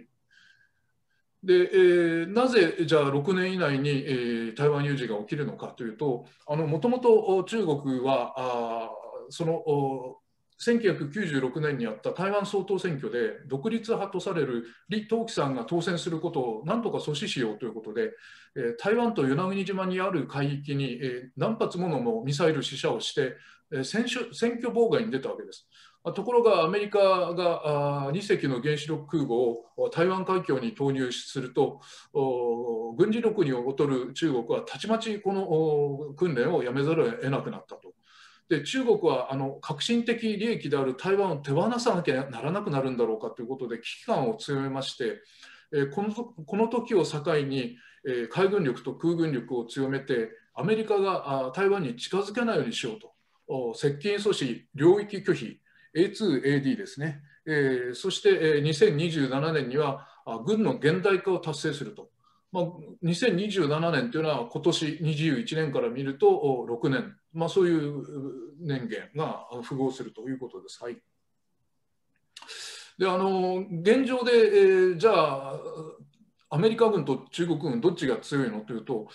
でなぜじゃあ6年以内に台湾有事が起きるのかというと、もともと中国はその1996年にあった台湾総統選挙で独立派とされる李登輝さんが当選することを何とか阻止しようということで、台湾と与那国島にある海域に何発ものミサイル試射をして選挙妨害に出たわけです。ところがアメリカが2隻の原子力空母を台湾海峡に投入すると、軍事力に劣る中国はたちまちこの訓練をやめざるを得なくなったと。で中国は革新的利益である台湾を手放さなきゃならなくなるんだろうかということで危機感を強めまして、この時を境に海軍力と空軍力を強めてアメリカが台湾に近づけないようにしようと、接近阻止、領域拒否、A2AD ですね、そして2027年には軍の現代化を達成すると。2027年というのは今年21年から見ると6年、そういう年限が符合するということです。はい。 で現状で、じゃあアメリカ軍と中国軍どっちが強いのというと、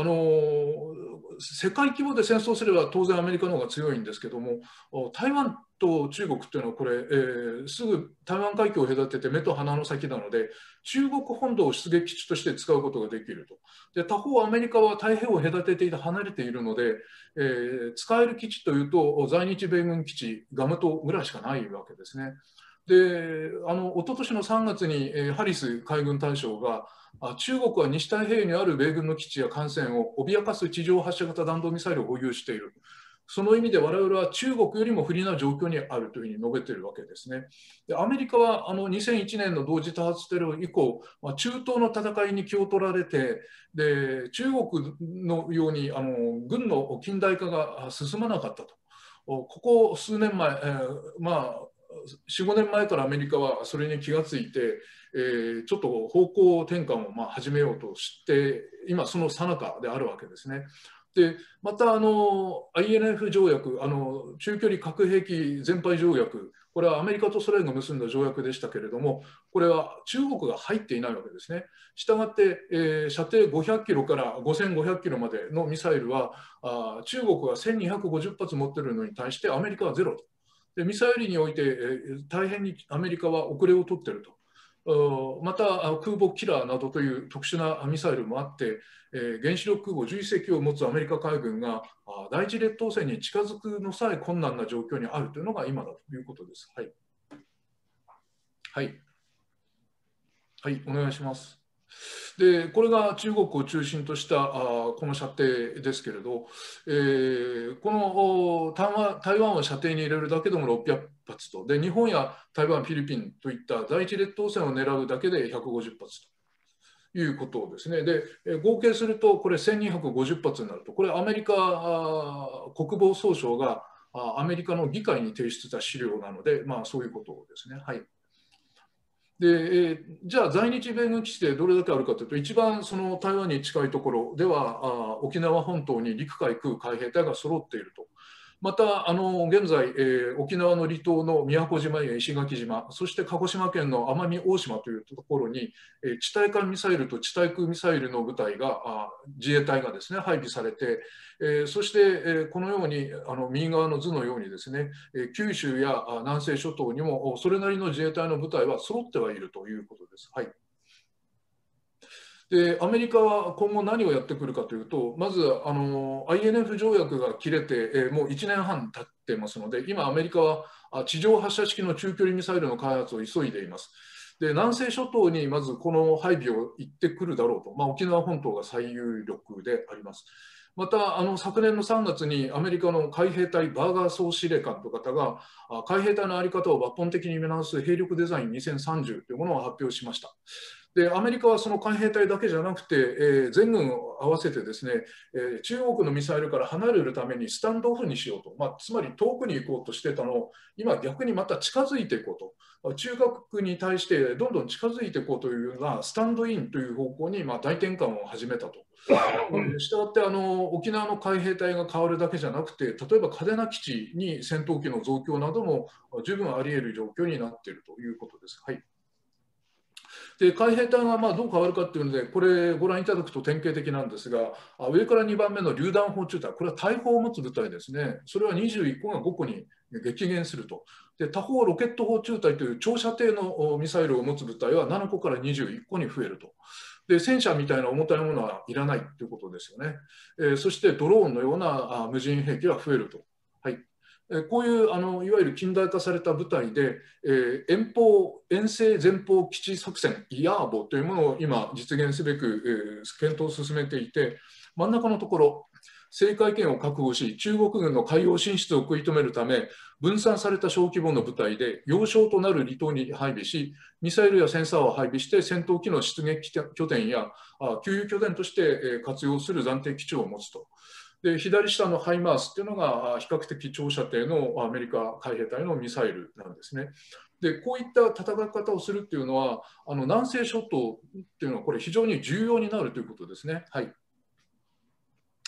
世界規模で戦争すれば当然アメリカの方が強いんですけども、台湾と中国というのはこれ、すぐ台湾海峡を隔てて目と鼻の先なので、中国本土を出撃基地として使うことができると。で他方アメリカは太平洋を隔てていて離れているので、使える基地というと在日米軍基地ガム島ぐらいしかないわけですね。で一昨年の3月に、ハリス海軍大将が中国は西太平洋にある米軍の基地や艦船を脅かす地上発射型弾道ミサイルを保有している。その意味で我々は中国よりも不利な状況にあるというふうに述べているわけですね。でアメリカは2001年の同時多発テロ以降、中東の戦いに気を取られて、で中国のように軍の近代化が進まなかったと。ここ数年前、4、5年前からアメリカはそれに気がついて、ちょっと方向転換を始めようとして、今その最中であるわけですね。でまたINF 条約、中距離核兵器全廃条約、これはアメリカとソ連が結んだ条約でしたけれども、これは中国が入っていないわけですね。したがって、射程500キロから5500キロまでのミサイルは、中国は1250発持っているのに対してアメリカはゼロと。でミサイルにおいて、大変にアメリカは遅れを取っていると。また空母キラーなどという特殊なミサイルもあって、原子力空母11隻を持つアメリカ海軍が第一列島線に近づくのさえ困難な状況にあるというのが今だということです。はい、はいはい、お願いします。でこれが中国を中心としたこの射程ですけれど、この台湾は射程に入れるだけでも600発と、で日本や台湾、フィリピンといった第一列島線を狙うだけで150発ということですね。で合計するとこれ1250発になると、これアメリカ国防総省がアメリカの議会に提出した資料なので、そういうことですね。はい。でじゃあ在日米軍基地でどれだけあるかというと、一番その台湾に近いところでは沖縄本島に陸海空海兵隊が揃っていると。また現在、沖縄の離島の宮古島や石垣島、そして鹿児島県の奄美大島というところに、地対艦ミサイルと地対空ミサイルの部隊が自衛隊がですね配備されて、そして、このように右側の図のようにですね、九州や南西諸島にもそれなりの自衛隊の部隊は揃ってはいるということです。はい。でアメリカは今後何をやってくるかというと、まずINF 条約が切れて、もう1年半経ってますので、今アメリカは地上発射式の中距離ミサイルの開発を急いでいます。で南西諸島にまずこの配備を行ってくるだろうと、沖縄本島が最有力であります。また昨年の3月にアメリカの海兵隊バーガー総司令官という方が海兵隊の在り方を抜本的に見直す兵力デザイン2030というものを発表しました。でアメリカはその海兵隊だけじゃなくて、全軍を合わせてですね、中国のミサイルから離れるためにスタンドオフにしようと、つまり遠くに行こうとしてたのを今逆にまた近づいていこうと、中国に対してどんどん近づいていこうというようなスタンドインという方向に大転換を始めたと。したがって沖縄の海兵隊が変わるだけじゃなくて、例えば嘉手納基地に戦闘機の増強なども十分あり得る状況になっているということです。はい。で海兵隊がどう変わるかというので、これご覧いただくと典型的なんですが、上から2番目の榴弾砲中隊、これは大砲を持つ部隊ですね。それは21個が5個に激減すると。で他方ロケット砲中隊という長射程のミサイルを持つ部隊は7個から21個に増えると。で戦車みたいな重たいものはいらないということですよね。そしてドローンのような無人兵器は増えると。はい。こういういわゆる近代化された部隊で、遠征前方基地作戦イヤーボというものを今実現すべく、検討を進めていて、真ん中のところ制海権を確保し中国軍の海洋進出を食い止めるため分散された小規模の部隊で要衝となる離島に配備し、ミサイルやセンサーを配備して戦闘機の出撃拠点や給油拠点として活用する暫定基地を持つと。で左下のハイマースっていうのが比較的長射程のアメリカ海兵隊のミサイルなんですね。でこういった戦い方をするっていうのは南西諸島っていうのはこれ非常に重要になるということですね。はい。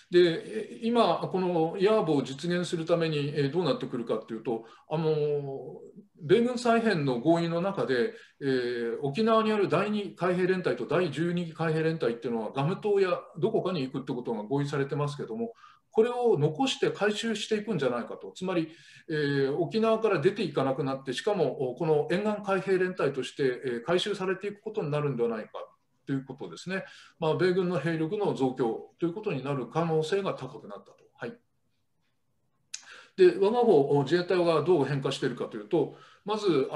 で今、このヤーボを実現するためにどうなってくるかというと、米軍再編の合意の中で、沖縄にある第2海兵連隊と第12海兵連隊っていうのはガム島やどこかに行くってことが合意されてますけども、これを残して回収していくんじゃないかと、つまり、沖縄から出ていかなくなって、しかもこの沿岸海兵連隊として、回収されていくことになるんではないかということですね。米軍の兵力の増強ということになる可能性が高くなったと。はい、で我が方、自衛隊がどう変化しているかというと、まず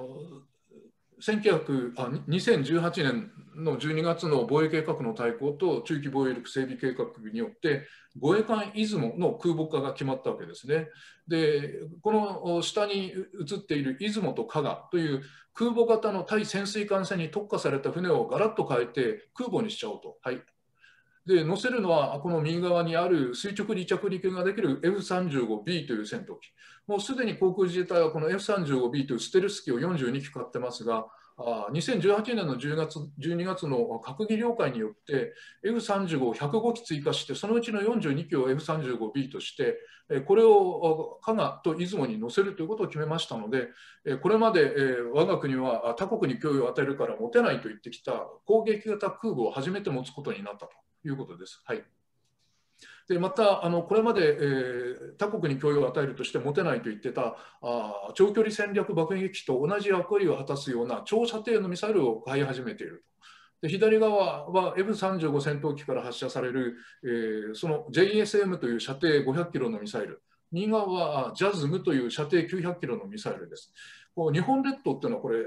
2018年の12月の防衛計画の大綱と中期防衛力整備計画によって、護衛艦いずもの空母化が決まったわけですね。で、この下に映っているいずもと加賀という空母型の対潜水艦船に特化された船をガラッと変えて空母にしちゃおうと。はい、で載せるのはこの右側にある垂直離着陸ができる F35B という戦闘機。もうすでに航空自衛隊はこの F35B というステルス機を42機買ってますが、2018年の12月の閣議了解によって F35 を105機追加して、そのうちの42機を F35B として、これを加賀と出雲に載せるということを決めましたので、これまで我が国は他国に脅威を与えるから持てないと言ってきた攻撃型空母を初めて持つことになったということです。はい、でまたこれまで、他国に脅威を与えるとして持てないと言ってた長距離戦略爆撃機と同じ役割を果たすような長射程のミサイルを買い始めていると。で左側は F35 戦闘機から発射される、その JSM という射程500キロのミサイル、右側は JASM という射程900キロのミサイルです。日本列島っていうのはこれ、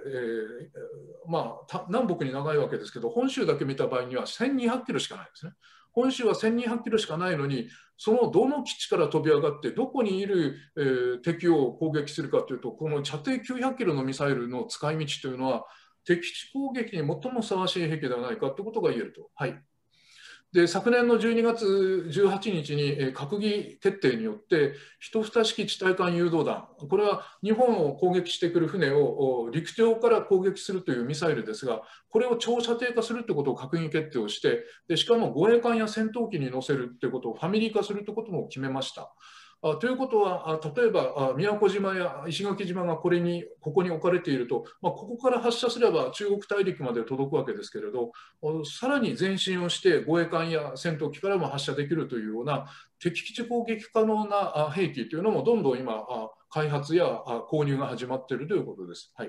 南北に長いわけですけど、本州だけ見た場合には1200キロしかないですね。本州は1200キロしかないのに、そのどの基地から飛び上がってどこにいる、敵を攻撃するかというと、この射程900キロのミサイルの使い道というのは敵地攻撃に最もふさわしい兵器ではないかということが言えると。はい、で昨年の12月18日に閣議決定によって一蓋式地対艦誘導弾、これは日本を攻撃してくる船を陸上から攻撃するというミサイルですが、これを長射程化するということを閣議決定をして、でしかも護衛艦や戦闘機に乗せるということをファミリー化するということも決めました。ということは、例えば宮古島や石垣島がここに置かれていると、ここから発射すれば中国大陸まで届くわけですけれど、さらに前進をして護衛艦や戦闘機からも発射できるというような敵基地攻撃可能な兵器というのもどんどん今開発や購入が始まっているということです。はい、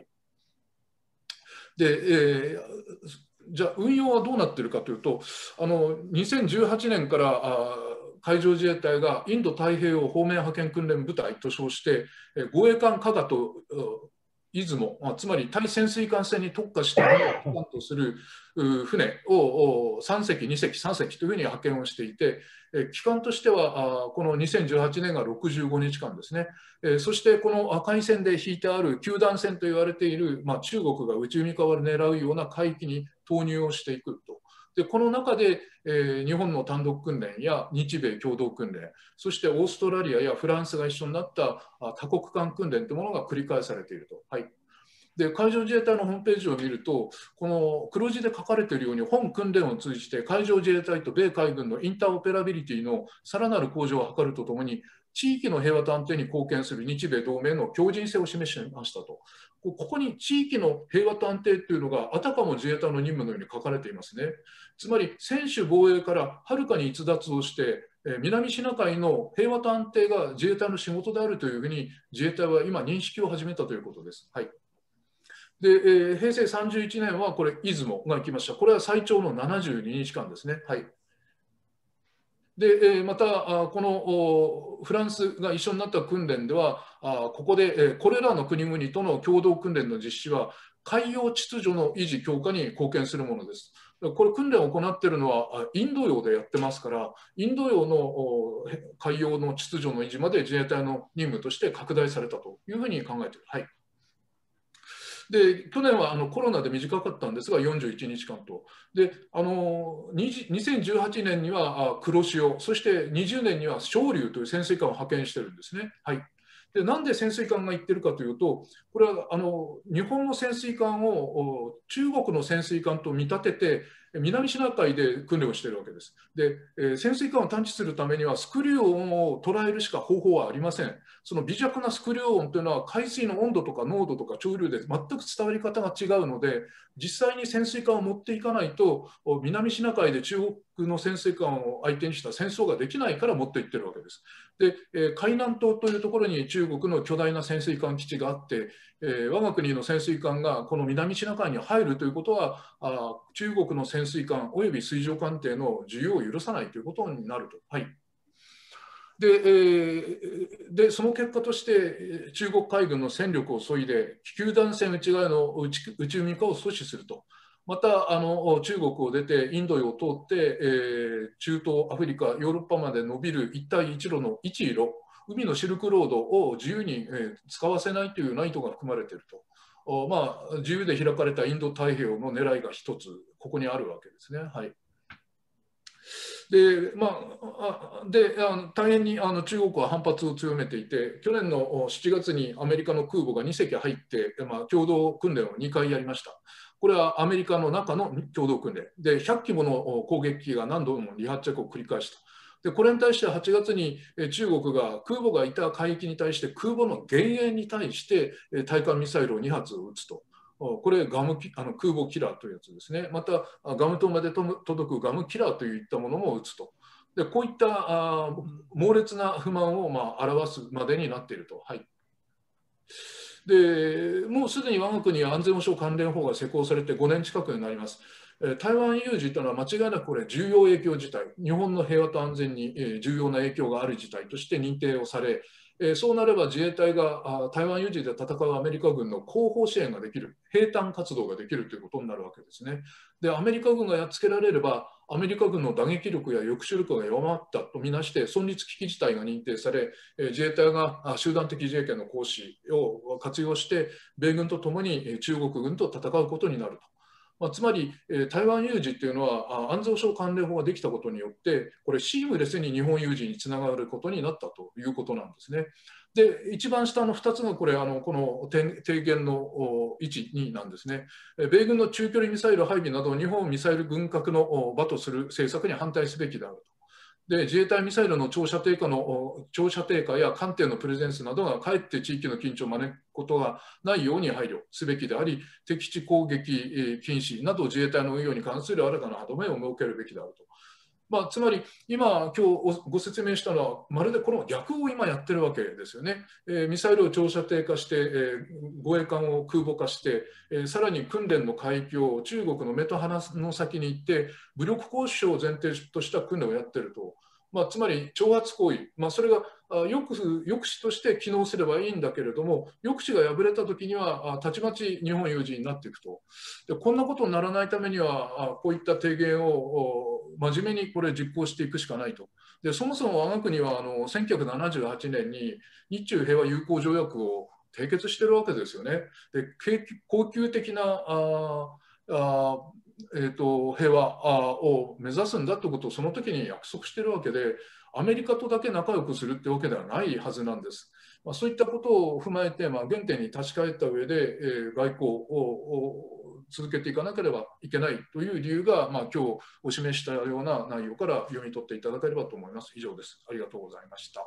でじゃあ運用はどうなっているかというと、2018年から海上自衛隊がインド太平洋方面派遣訓練部隊と称して護衛艦加賀と出雲、つまり対潜水艦船に特化した船をとする船を3隻、2隻、3隻というふうに派遣をしていて、期間としてはこの2018年が65日間ですね。そしてこの赤い線で引いてある九段線と言われている、中国が内海側を狙うような海域に投入をしていくと。でこの中で、日本の単独訓練や日米共同訓練、そしてオーストラリアやフランスが一緒になった多国間訓練というものが繰り返されていると。はい、で海上自衛隊のホームページを見ると、この黒字で書かれているように本訓練を通じて海上自衛隊と米海軍のインターオペラビリティのさらなる向上を図るとともに、地域の平和と安定に貢献する日米同盟の強靭性を示しましたと。ここに地域の平和と安定というのがあたかも自衛隊の任務のように書かれていますね。つまり専守防衛からはるかに逸脱をして南シナ海の平和と安定が自衛隊の仕事であるというふうに自衛隊は今認識を始めたということです。はい、で平成31年はこれ出雲が行きました。これは最長の72日間ですね。はい、でまたこのフランスが一緒になった訓練ではここでこれらの国々との共同訓練の実施は海洋秩序の維持強化に貢献するものです。これ訓練を行っているのはインド洋でやってますから、インド洋の海洋の秩序の維持まで自衛隊の任務として拡大されたというふうに考えている。はい、で去年はコロナで短かったんですが41日間と。で2018年には黒潮、そして20年には昇竜という潜水艦を派遣してるんですね。はい、でなんで潜水艦が行ってるかというと、これは日本の潜水艦を中国の潜水艦と見立てて南シナ海で訓練をしているわけです。で、潜水艦を探知するためにはスクリュー音を捉えるしか方法はありません。その微弱なスクリュー音というのは海水の温度とか濃度とか潮流で全く伝わり方が違うので、実際に潜水艦を持っていかないと南シナ海で中国の潜水艦を相手にした戦争ができないから持っていってるわけです。で、海南島というところに中国の巨大な潜水艦基地があって、我が国の潜水艦がこの南シナ海に入るということは、中国の潜水艦および水上艦艇の需要を許さないということになると。はい。で、その結果として中国海軍の戦力を削いで気球弾線内側の内海化を阻止すると。また中国を出てインド洋を通って、中東、アフリカ、ヨーロッパまで伸びる一帯一路の一路、海のシルクロードを自由に使わせないというような意図が含まれていると。自由で開かれたインド太平洋の狙いが一つここにあるわけですね。はい。で、大変に中国は反発を強めていて、去年の7月にアメリカの空母が2隻入って、共同訓練を2回やりました。これはアメリカの中の共同訓練で、100機もの攻撃機が何度も離発着を繰り返した。で、これに対して8月に中国が空母がいた海域に対して空母の幻影に対して対艦ミサイルを2発撃つと。これ空母キラーというやつですね。またガム島まで届くガムキラーといったものも撃つと。で、こういった猛烈な不満を表すまでになっていると。はい。で、もうすでに我が国は安全保障関連法が施行されて5年近くになります。台湾有事というのは間違いなくこれ重要影響事態、日本の平和と安全に重要な影響がある事態として認定をされ、そうなれば自衛隊が台湾有事で戦うアメリカ軍の後方支援ができる、兵站活動ができるということになるわけですね。で、アメリカ軍がやっつけられれば、アメリカ軍の打撃力や抑止力が弱まったとみなして、存立危機事態が認定され、自衛隊が集団的自衛権の行使を活用して、米軍とともに中国軍と戦うことになると。つまり台湾有事というのは安全保障関連法ができたことによってこれシームレスに日本有事につながることになったということなんですね。で、一番下の2つがこの提言の1、2なんですね。米軍の中距離ミサイル配備など日本ミサイル軍拡の場とする政策に反対すべきであると。で、自衛隊ミサイルの長射程化や艦艇のプレゼンスなどがかえって地域の緊張を招くことがないように配慮すべきであり、敵地攻撃禁止など自衛隊の運用に関する新たな歯止めを設けるべきであると。つまり今日ご説明したのはまるでこの逆を今やってるわけですよね。ミサイルを長射程化して、護衛艦を空母化して、さらに訓練の海域を中国の目と鼻の先に行って武力行使を前提とした訓練をやってると。つまり挑発行為、それが抑止として機能すればいいんだけれども、抑止が破れたときにはたちまち日本有事になっていくと。で、こんなことにならないためにはこういった提言を真面目にこれ実行していくしかないと。で、そもそも我が国は1978年に日中平和友好条約を締結しているわけですよね。で、恒久的な平和を目指すんだということをその時に約束しているわけで、アメリカとだけ仲良くするってわけではないはずなんです。そういったことを踏まえて、原点に立ち返った上で、外交を続けていかなければいけないという理由が、今日お示したような内容から読み取っていただければと思います。以上です。ありがとうございました。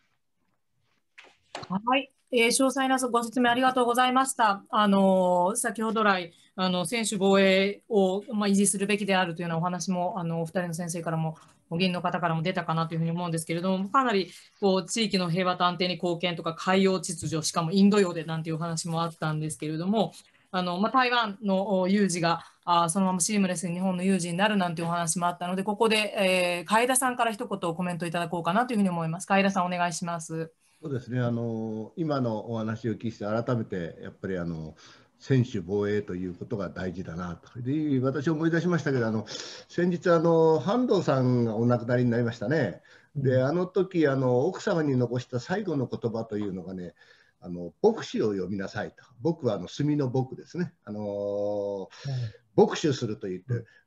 はい、詳細なご説明ありがとうございました。先ほど来、専守防衛を、維持するべきであるというようなお話も、お二人の先生からも、議員の方からも出たかなというふうに思うんですけれども、かなり地域の平和と安定に貢献とか、海洋秩序、しかもインド洋でなんていうお話もあったんですけれども、台湾の有事がそのままシームレスに日本の有事になるなんていうお話もあったので、ここで、海田さんから一言コメントいただこうかなというふうに思います。海田さん、お願いします。 そうですね、今のお話を聞いて改めてやっぱり専守防衛ということが大事だなと。で、私思い出しましたけど先日半藤さんがお亡くなりになりましたね。で、時奥様に残した最後の言葉というのがね、牧師を読みなさいと。僕は墨の僕ですね。牧師すると言って、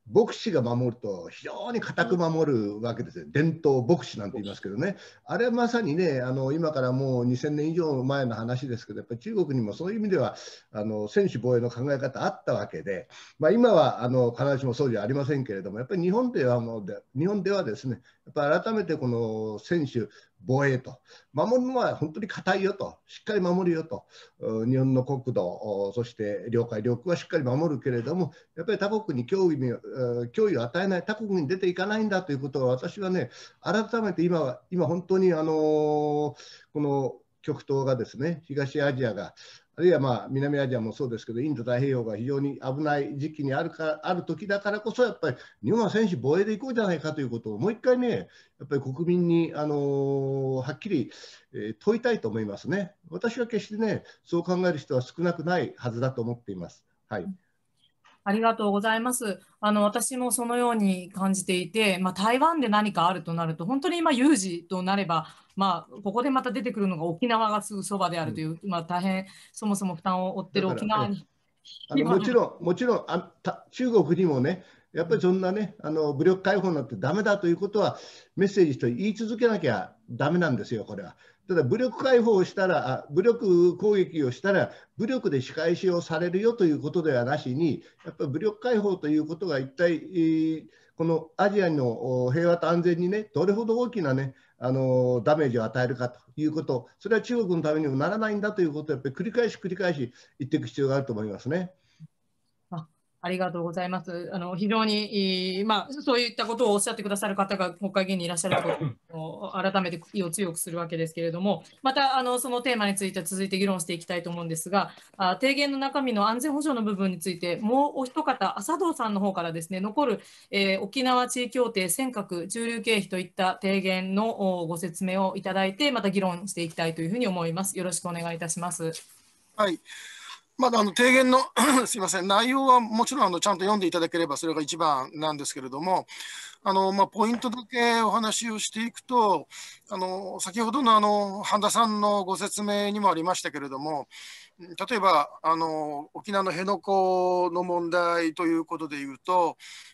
牧師が守ると非常に固く守るわけですよ。伝統牧師なんて言いますけどね。あれはまさにね、今からもう2000年以上前の話ですけど、やっぱり中国にもそういう意味では専守防衛の考え方あったわけで、今は必ずしもそうじゃありませんけれども、やっぱり日本ではですね、やっぱり改めてこの専守防衛と、守るのは本当に固いよと、しっかり守るよと、日本の国土、そして領海、領空はしっかり守るけれども、やっぱり他国に脅威を与えない、他国に出ていかないんだということは、私はね、改めて今本当にこの極東がですね、東アジアが、あるいは南アジアもそうですけど、インド太平洋が非常に危ない時期にある時だからこそ、やっぱり日本は専守防衛でいこうじゃないかということを、もう一回ね、やっぱり国民にはっきり問いたいと思いますね。私は決してね、そう考える人は少なくないはずだと思っています。はい。 ありがとうございます。私もそのように感じていて、台湾で何かあるとなると、本当に今有事となれば、ここでまた出てくるのが沖縄がすぐそばであるという、大変そもそも負担を負っている沖縄に。 もちろん中国にもね、やっぱりそんなね、武力解放になってだめだということは、メッセージと言い続けなきゃだめなんですよ、これは。ただ、武力解放をしたら、武力攻撃をしたら、武力で仕返しをされるよということではなしに、やっぱり武力解放ということが一体、このアジアの平和と安全にね、どれほど大きなね、ダメージを与えるかということ、それは中国のためにもならないんだということをやっぱり繰り返し言っていく必要があると思いますね。 ありがとうございます。非常に、そういったことをおっしゃってくださる方が国会議員にいらっしゃることを改めて意を強くするわけですけれども、またそのテーマについて続いて議論していきたいと思うんですが、提言の中身の安全保障の部分について、もうお一方、佐藤さんの方からですね、残る、沖縄地位協定、尖閣、駐留経費といった提言のご説明をいただいて、また議論していきたいというふうに思います。よろしくお願いいたします。 はい。提言のすいません、内容はもちろんちゃんと読んでいただければそれが一番なんですけれども、ポイントだけお話をしていくと、先ほどの半田さんのご説明にもありましたけれども、例えば沖縄の辺野古の問題ということでいうと、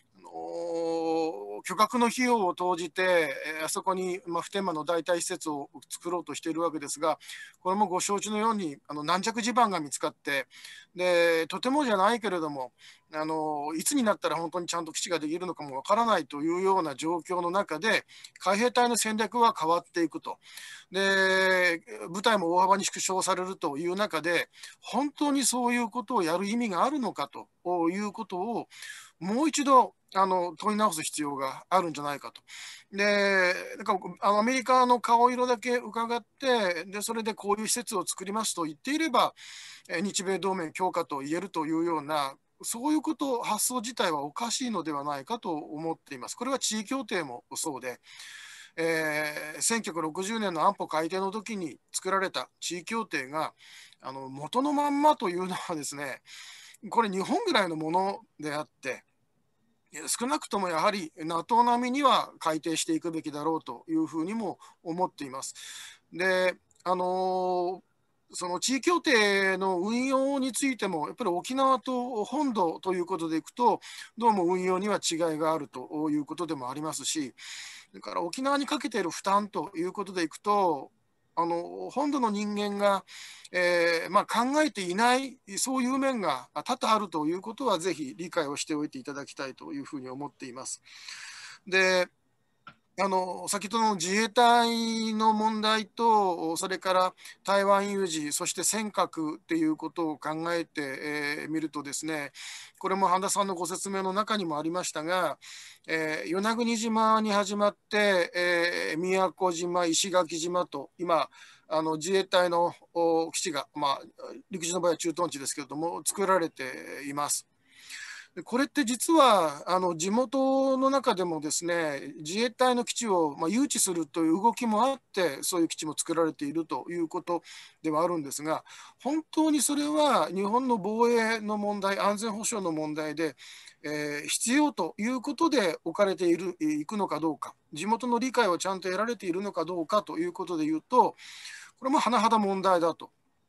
巨額の費用を投じて、あそこに普天間の代替施設を作ろうとしているわけですが、これもご承知のように軟弱地盤が見つかって、でとてもじゃないけれども、いつになったら本当にちゃんと基地ができるのかもわからないというような状況の中で、海兵隊の戦略は変わっていくと。で部隊も大幅に縮小されるという中で、本当にそういうことをやる意味があるのかということをもう一度問い直す必要があるんじゃないかと。でなんかアメリカの顔色だけ伺って、でそれでこういう施設を作りますと言っていれば、日米同盟強化と言えるというような、そういう発想自体はおかしいのではないかと思っています。これは地位協定もそうで、1960年の安保改定の時に作られた地位協定が元のまんまというのはですね、これ日本ぐらいのものであって、少なくともやはり NATO 並みには改定していくべきだろうというふうにも思っています。でその地位協定の運用についても、やっぱり沖縄と本土ということでいくと、どうも運用には違いがあるということでもありますし、それから沖縄にかけている負担ということでいくと、本土の人間が、考えていないそういう面が多々あるということはぜひ理解をしておいていただきたいというふうに思っています。で先ほどの自衛隊の問題と、それから台湾有事、そして尖閣ということを考えてみるとですね、これも半田さんのご説明の中にもありましたが、与那国島に始まって、宮古島、石垣島と今自衛隊の基地が、陸自の場合は駐屯地ですけれども作られています。これって実は地元の中でもですね、自衛隊の基地を誘致するという動きもあって、そういう基地も作られているということではあるんですが、本当にそれは日本の防衛の問題、安全保障の問題で、必要ということで置かれていくのかどうか、地元の理解をちゃんと得られているのかどうかということでいうと、これも甚だ問題だと。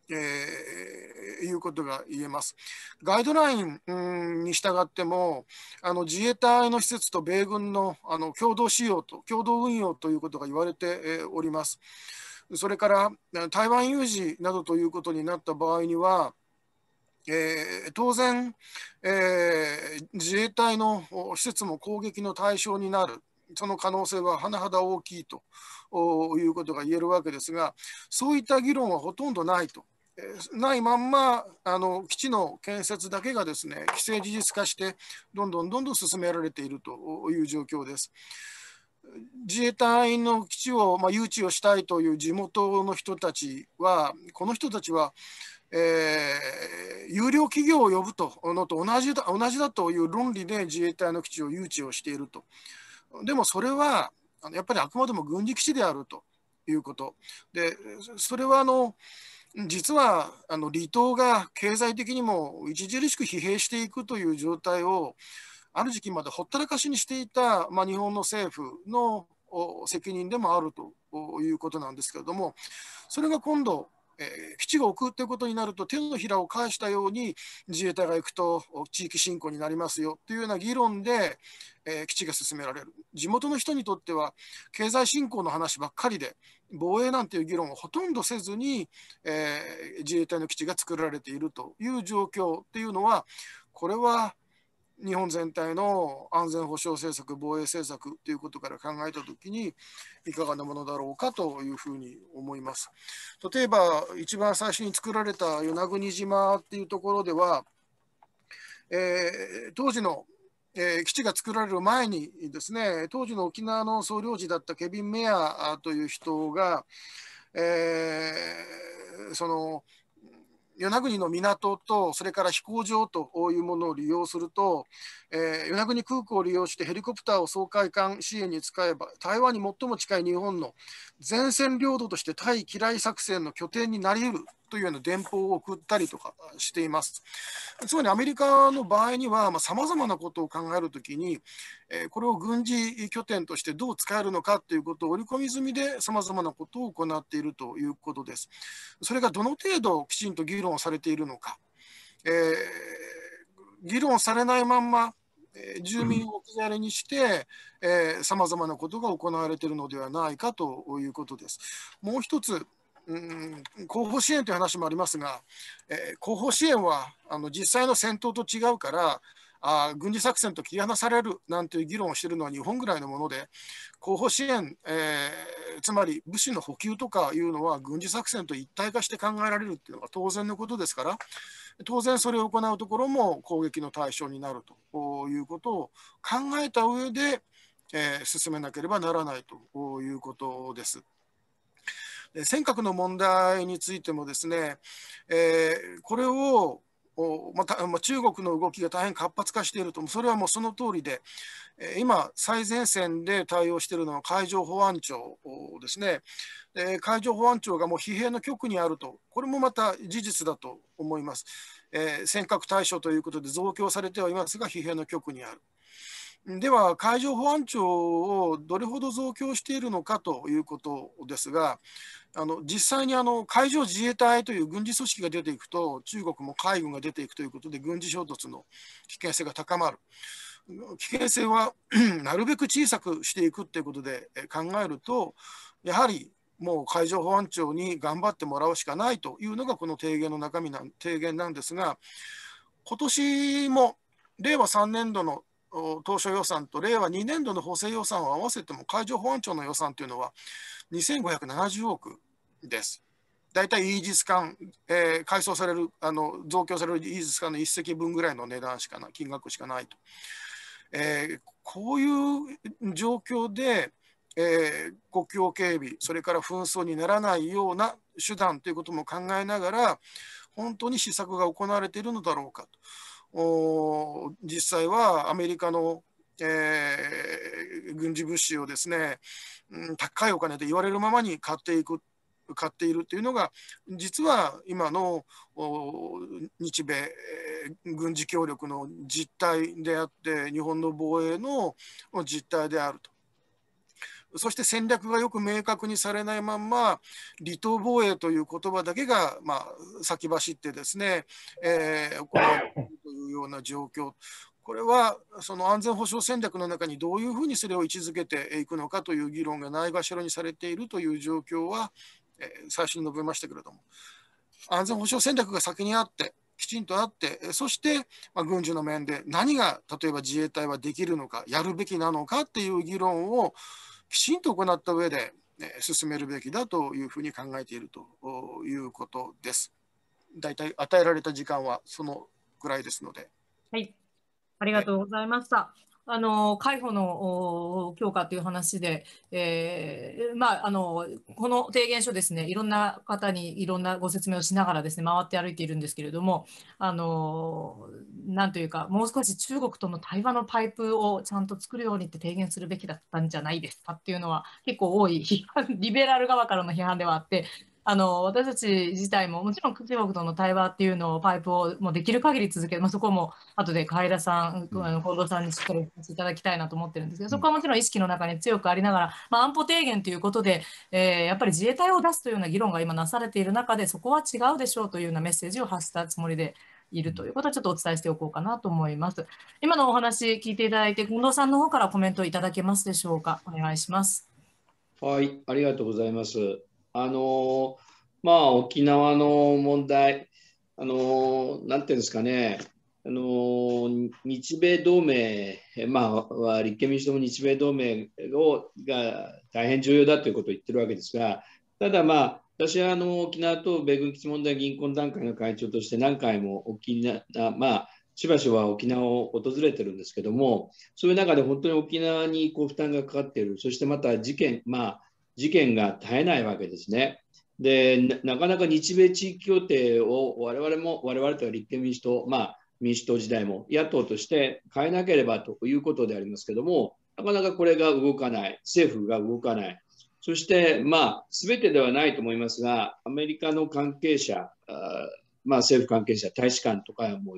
いうことが言えます。ガイドラインに従っても、自衛隊の施設と米軍の共同使用と共同運用ということが言われております。それから台湾有事などということになった場合には、当然、自衛隊の施設も攻撃の対象になる、その可能性は甚だ大きいということが言えるわけですが、そういった議論はほとんどないと。ないまんま基地の建設だけがですね、既成事実化して、どんどん進められているという状況です。自衛隊の基地を、誘致をしたいという地元の人たちは、この人たちは、有料企業を呼ぶのと同じだという論理で自衛隊の基地を誘致をしていると。でもそれはやっぱりあくまでも軍事基地であるということで、それは実は離島が経済的にも著しく疲弊していくという状態をある時期までほったらかしにしていた、日本の政府の責任でもあるということなんですけれども、それが今度基地を置くということになると、手のひらを返したように自衛隊が行くと地域振興になりますよというような議論で、基地が進められる。地元の人にとっては経済振興の話ばっかりで、防衛なんていう議論をほとんどせずに、自衛隊の基地が作られているという状況っていうのは、これは日本全体の安全保障政策、防衛政策ということから考えたときに、いかがなものだろうかというふうに思います。例えば、一番最初に作られた与那国島っていうところでは、当時の基地が作られる前にですね、当時の沖縄の総領事だったケビン・メアという人が、その与那国の港と、それから飛行場というものを利用すると、与那国空港を利用してヘリコプターを掃海艦支援に使えば、台湾に最も近い日本の前線領土として対機雷作戦の拠点になり得るというような電報を送ったりとかしています。つまりアメリカの場合には、さまざまなことを考えるときに、これを軍事拠点としてどう使えるのかということを織り込み済みで、さまざまなことを行っているということです。それがどの程度きちんと議論されているのか、議論されないまんま、住民を置き去りにしてさまざまなことが行われているのではないかということです。もう一つ、後方支援という話もありますが、後方支援は実際の戦闘と違うから軍事作戦と切り離されるなんていう議論をしているのは日本ぐらいのもので、後方支援、つまり物資の補給とかいうのは軍事作戦と一体化して考えられるというのが当然のことですから、当然それを行うところも攻撃の対象になるということを考えた上で、進めなければならないということです。尖閣の問題についてもですね、これを中国の動きが大変活発化していると、それはもうその通りで、今、最前線で対応しているのは海上保安庁ですね。海上保安庁がもう疲弊の極にあると、これもまた事実だと思います。尖閣対処ということで増強されてはいますが、疲弊の極にある。では、海上保安庁をどれほど増強しているのかということですが、実際に海上自衛隊という軍事組織が出ていくと、中国も海軍が出ていくということで、軍事衝突の危険性が高まる。危険性はなるべく小さくしていくということで考えると、やはりもう海上保安庁に頑張ってもらうしかないというのがこの提言の中身提言なんですが、今年も令和3年度の当初予算と令和2年度の補正予算を合わせても海上保安庁の予算というのは2570億です。大体イージス艦、改装される増強されるイージス艦の1隻分ぐらいの値段しかない、金額しかないと。こういう状況で、国境警備、それから紛争にならないような手段ということも考えながら、本当に施策が行われているのだろうかと。実際はアメリカの、軍事物資をですね、高いお金で言われるままに買っているというのが、実は今の日米軍事協力の実態であって、日本の防衛の実態であると。 そして戦略がよく明確にされないまんま、離島防衛という言葉だけが、先走ってですね、行われているというような状況。これはその安全保障戦略の中にどういうふうにそれを位置づけていくのかという議論がないがしろにされているという状況は、最初に述べましたけれども、安全保障戦略が先にあって、きちんとあって、そして、軍需の面で何が例えば自衛隊はできるのか、やるべきなのかっていう議論をきちんと行った上で、進めるべきだというふうに考えているということです。大体与えられた時間はそのくらいですので。 はい、ありがとうございました。海保の強化という話で、この提言書ですね、いろんな方にいろんなご説明をしながらですね、回って歩いているんですけれども、なんというか、もう少し中国との対話のパイプをちゃんと作るようにって提言するべきだったんじゃないですかっていうのは、結構多い批判、リベラル側からの批判ではあって、私たち自体ももちろん中国との対話っていうのをパイプをもうできる限り続ける、そこも後で海田さん、近藤さんにしっかりお話しいただきたいなと思ってるんですけど、そこはもちろん意識の中に強くありながら、安保提言ということで、やっぱり自衛隊を出すというような議論が今なされている中で、そこは違うでしょうというようなメッセージを発したつもりでいるということをちょっとお伝えしておこうかなと思います。今のお話聞いていただいて、近藤さんの方からコメントいただけますでしょうか。お願いします。 はい、ありがとうございます。沖縄の問題、なんていうんですかね、日米同盟、立憲民主党も日米同盟が大変重要だということを言ってるわけですが、ただ私は沖縄と米軍基地問題議員懇談会の会長として何回もしばしば沖縄を訪れてるんですけども、そういう中で本当に沖縄に負担がかかっている、そしてまた事件が絶えないわけですね。で、なかなか日米地域協定を我々とは立憲民主党、民主党時代も野党として変えなければということでありますけども、なかなかこれが動かない、政府が動かない。そして、全てではないと思いますが、アメリカの関係者、政府関係者、大使館とかも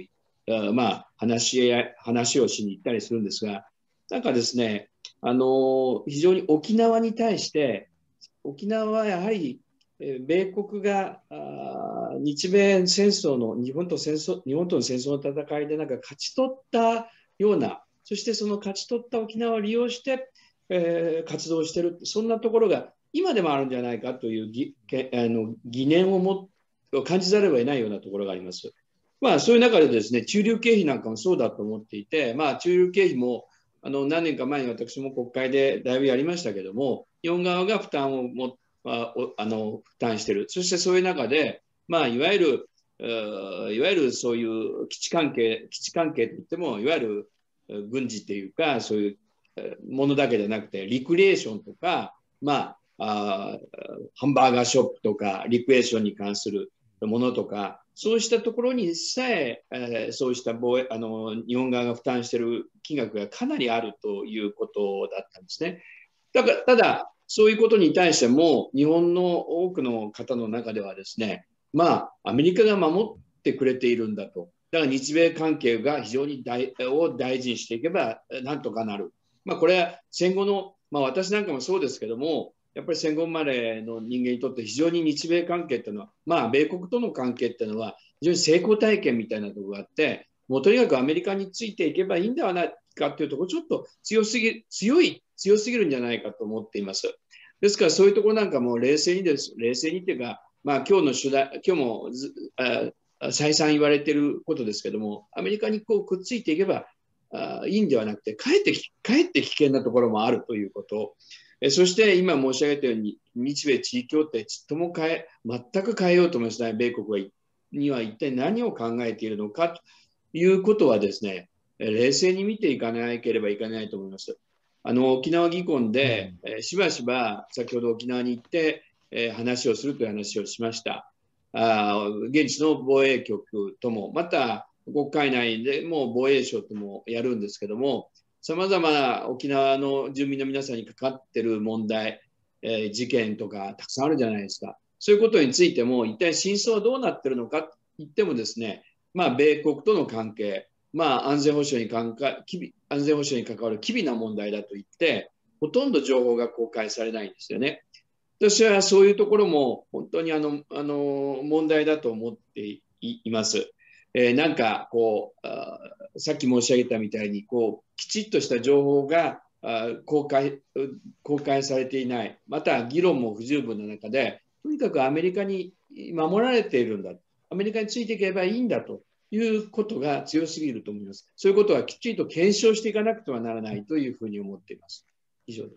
話をしに行ったりするんですが、なんかですね、非常に沖縄に対して、沖縄はやはり米国が日米戦争の日本との戦争の戦いで勝ち取ったような、そしてその勝ち取った沖縄を利用して、活動している、そんなところが今でもあるんじゃないかという疑念を感じざるを得ないようなところがあります。そういう中でですね、駐留経費なんかもそうだと思っていて、駐留経費も何年か前に私も国会でだいぶやりましたけども、日本側が負担を負担している。そしてそういう中で、いわゆるそういう基地関係といっても、いわゆる軍事っていうか、そういうものだけじゃなくて、リクリエーションとか、ハンバーガーショップとか、リクリエーションに関するものとか、そうしたところにさえ、そうした日本側が負担している金額がかなりあるということだったんですね。ただ、そういうことに対しても、日本の多くの方の中ではですね、アメリカが守ってくれているんだと。だから日米関係が非常に大事にしていけばなんとかなる。これは戦後の、私なんかもそうですけども、やっぱり戦後生まれの人間にとって非常に日米関係っていうのは、米国との関係っていうのは非常に成功体験みたいなところがあって、もうとにかくアメリカについていけばいいんではないかっていうところ、ちょっと強すぎるんじゃないかと思っています。ですからそういうところなんかも冷静にっていうか、今日も再三言われていることですけども、アメリカにくっついていけばいいんではなくて、かえって危険なところもあるということ。そして今申し上げたように、日米地位協定ちっとも全く変えようともしない米国には一体何を考えているのかということはですね、冷静に見ていかなければいけないと思います。沖縄議会で、しばしば先ほど沖縄に行って、話をするという話をしました。現地の防衛局とも、また国会内でも防衛省ともやるんですけども、さまざまな沖縄の住民の皆さんにかかっている問題、事件とかたくさんあるじゃないですか。そういうことについても、一体真相はどうなっているのかと言ってもですね、米国との関係、安全保障に関わる機微な問題だと言って、 ほとんど情報が公開されないんですよね。私はそういうところも本当に問題だと思っています。なんかこうさっき申し上げたみたいにきちっとした情報が公開されていない、また議論も不十分な中で、とにかくアメリカに守られているんだ、アメリカについていけばいいんだということが強すぎると思います。そういうことはきちんと検証していかなくてはならないというふうに思っています。以上です。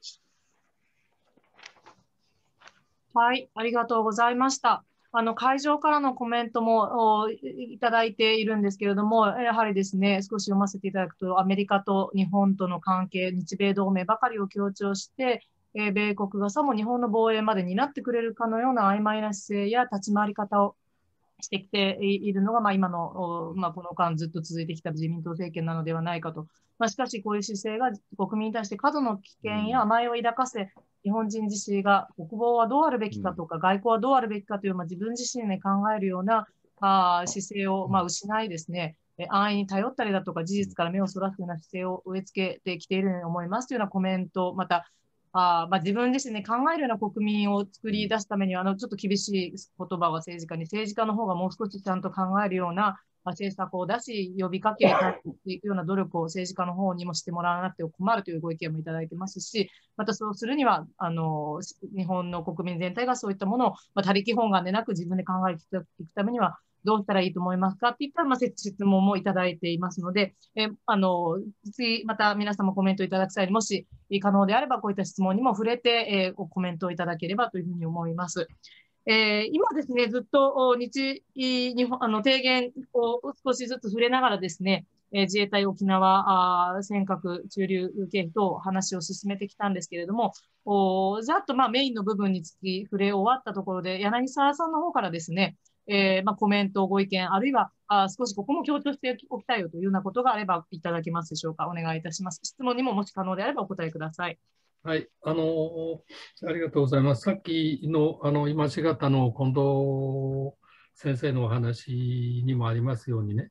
はい、ありがとうございました。会場からのコメントもいただいているんですけれども、やはりですね、少し読ませていただくと、アメリカと日本との関係、日米同盟ばかりを強調して、米国がさも日本の防衛まで担ってくれるかのような曖昧な姿勢や立ち回り方をしてきているのが、今の、この間ずっと続いてきた自民党政権なのではないかと。しかし、こういう姿勢が国民に対して過度の危険や甘えを抱かせ、日本人自身が国防はどうあるべきかとか、外交はどうあるべきかという、自分自身で考えるような姿勢を失いですね、安易に頼ったりだとか、事実から目をそらすような姿勢を植え付けてきているように思いますというようなコメント、また、自分自身で考えるような国民を作り出すためには、ちょっと厳しい言葉は政治家の方がもう少しちゃんと考えるような政策を出し、呼びかけていくような努力を政治家の方にもしてもらわなくて困るというご意見もいただいてますし、またそうするには、日本の国民全体がそういったものを、他力本願でなく自分で考えていくためには、どうしたらいいと思いますかっていった質問もいただいていますので、次、また皆様コメントいただく際にもし可能であれば、こういった質問にも触れて、コメントをいただければというふうに思います。今ですね、ずっと提言を少しずつ触れながらですね、自衛隊沖縄尖閣駐留経費と話を進めてきたんですけれども、ざっとメインの部分につき触れ終わったところで、柳沢さんの方からですね、コメント、ご意見、あるいは少しここも強調しておきたいよというようなことがあればいただけますでしょうか。お願いいたします。質問にももし可能であればお答えください。 はい、ありがとうございます。さっきの今しがたの近藤先生のお話にもありますようにね、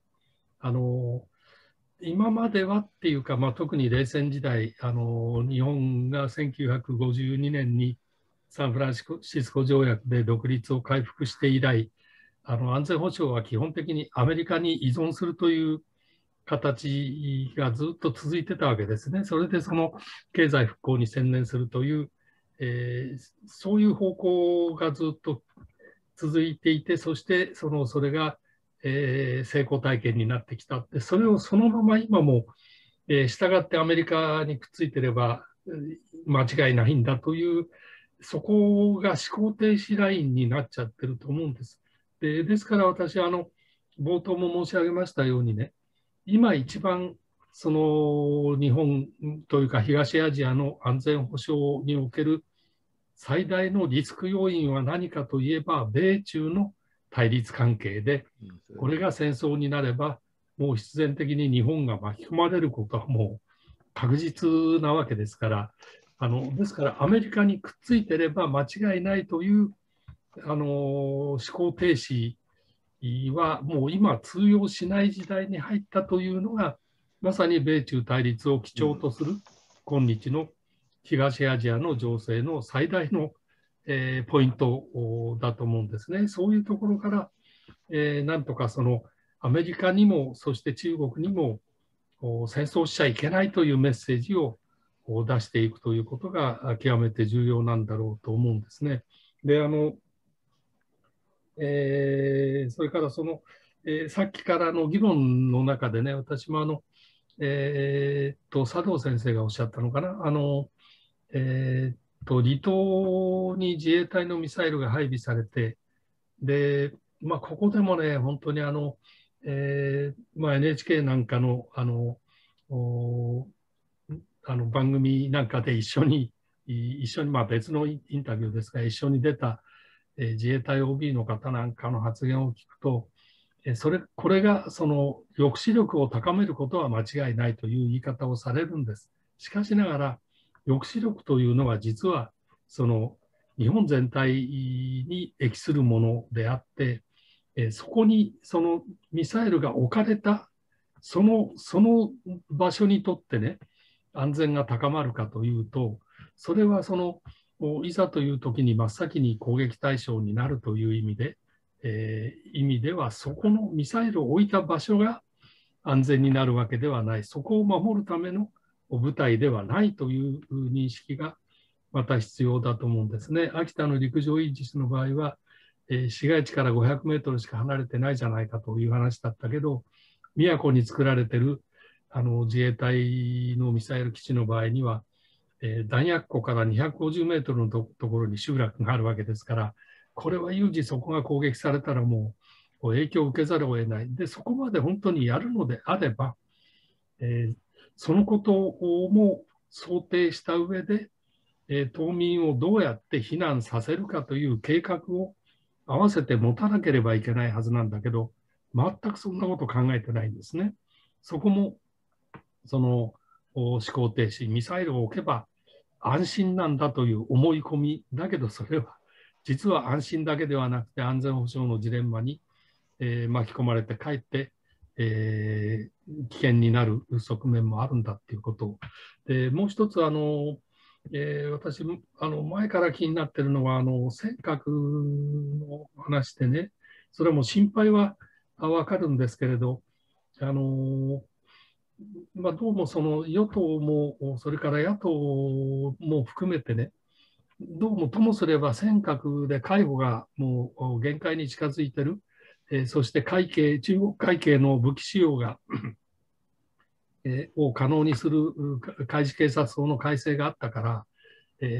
今まではっていうか、特に冷戦時代、日本が1952年にサンフランシスコ条約で独立を回復して以来、安全保障は基本的にアメリカに依存するという形がずっと続いてたわけですね。それでその経済復興に専念するという、そういう方向がずっと続いていて、そしてそれが、成功体験になってきたって、それをそのまま今も、従ってアメリカにくっついてれば間違いないんだという、そこが思考停止ラインになっちゃってると思うんです。ですから私は冒頭も申し上げましたようにね、今一番その日本というか東アジアの安全保障における最大のリスク要因は何かといえば米中の対立関係で、これが戦争になればもう必然的に日本が巻き込まれることはもう確実なわけですから、ですからアメリカにくっついてれば間違いないという思考停止はもう今通用しない時代に入ったというのがまさに米中対立を基調とする今日の東アジアの情勢の最大の、ポイントだと思うんですね。そういうところから、なんとかそのアメリカにもそして中国にも戦争しちゃいけないというメッセージを出していくということが極めて重要なんだろうと思うんですね。でそれからさっきからの議論の中でね、私も佐藤先生がおっしゃったのかな、離島に自衛隊のミサイルが配備されて、で、ここでもね、本当にNHK なんかの番組なんかで一緒に別のインタビューですが、一緒に出た自衛隊 OB の方なんかの発言を聞くと、これがその抑止力を高めることは間違いないという言い方をされるんです。しかしながら、抑止力というのは実はその日本全体に適するものであって、そこにそのミサイルが置かれたその場所にとってね、安全が高まるかというと、 それはそのいざという時に真っ先に攻撃対象になるという意味では、そこのミサイルを置いた場所が安全になるわけではない、そこを守るための部隊ではないという認識がまた必要だと思うんですね。秋田の陸上イージスの場合は、市街地から500メートルしか離れてないじゃないかという話だったけど、宮古に作られている自衛隊のミサイル基地の場合には、弾薬庫から250メートルのところに集落があるわけですから、これは有事そこが攻撃されたらもう影響を受けざるを得ない。で、そこまで本当にやるのであれば、そのことも想定した上で、島民をどうやって避難させるかという計画を合わせて持たなければいけないはずなんだけど、全くそんなことを考えてないんですね。そこもその思考停止、ミサイルを置けば安心なんだという思い込みだけど、それは実は安心だけではなくて安全保障のジレンマに、巻き込まれてかえって、危険になる側面もあるんだっていうことで、もう一つ私前から気になっているのは尖閣の話でね、それはもう心配は分かるんですけれど、どうもその与党もそれから野党も含めてね、どうもともすれば尖閣で海保がもう限界に近づいている、そして中国海警の武器使用がを可能にする海事警察法の改正があったから、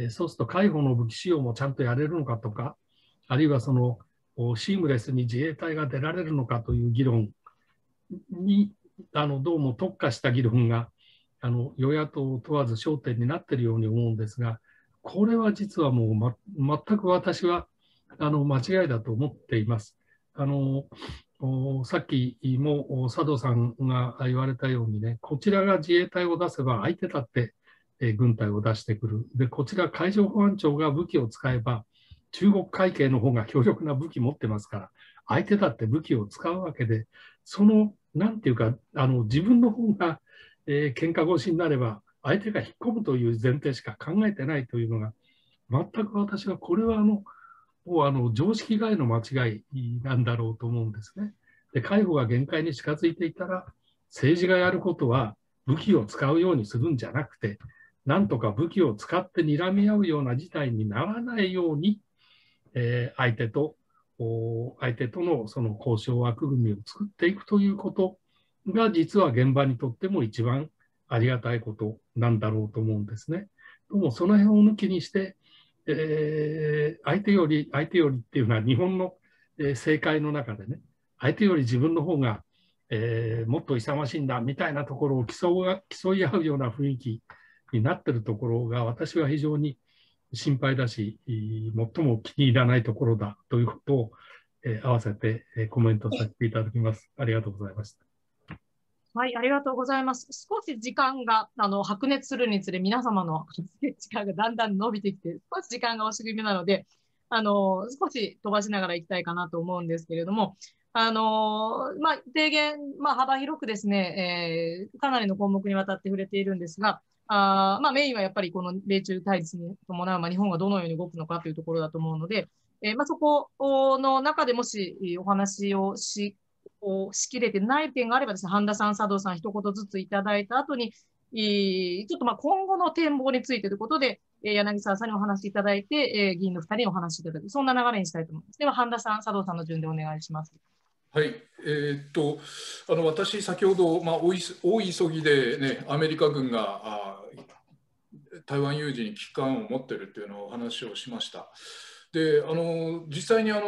そうすると海保の武器使用もちゃんとやれるのかとか、あるいはそのシームレスに自衛隊が出られるのかという議論にどうも特化した議論が与野党を問わず焦点になっているように思うんですが、これは実はもう、全く私は間違いだと思っています。さっきも佐藤さんが言われたようにね、こちらが自衛隊を出せば相手だって軍隊を出してくる。で、こちら海上保安庁が武器を使えば中国海警の方が強力な武器持ってますから、相手だって武器を使うわけで、そのなんていうか自分の方が、喧嘩腰になれば相手が引っ込むという前提しか考えてないというのが、全く私はこれはもう常識外の間違いなんだろうと思うんですね。で、海保が限界に近づいていたら、政治がやることは武器を使うようにするんじゃなくて、なんとか武器を使って睨み合うような事態にならないように、相手とのその交渉枠組みを作っていくということが、実は現場にとっても一番ありがたいことなんだろうと思うんですね。でもその辺を抜きにして、相手よりっていうのは日本の政界の中でね、相手より自分の方が、もっと勇ましいんだみたいなところを競い合うような雰囲気になっているところが、私は非常に心配だし、最も気に入らないところだということを、合わせてコメントさせていただきます。ありがとうございました。 はい、ありがとうございます。少し時間が白熱するにつれ、皆様の発言時間がだんだん伸びてきて、少し時間が押し気味なので、少し飛ばしながらいきたいかなと思うんですけれども、提言、幅広くですね、かなりの項目にわたって触れているんですが、メインはやっぱりこの米中対立に伴う、日本がどのように動くのかというところだと思うので、そこの中でもしお話をしきれてない点があればですね、半田さん、佐藤さん、一言ずついただいた後に、ちょっと今後の展望についてということで、柳沢さんにお話しいただいて、議員の2人にお話しいただく、そんな流れにしたいと思います。では、半田さん、佐藤さんの順でお願いします。 はい、私、先ほど、大急ぎで、ね、アメリカ軍が台湾有事に危機感を持っているというのをお話をしました。で、実際に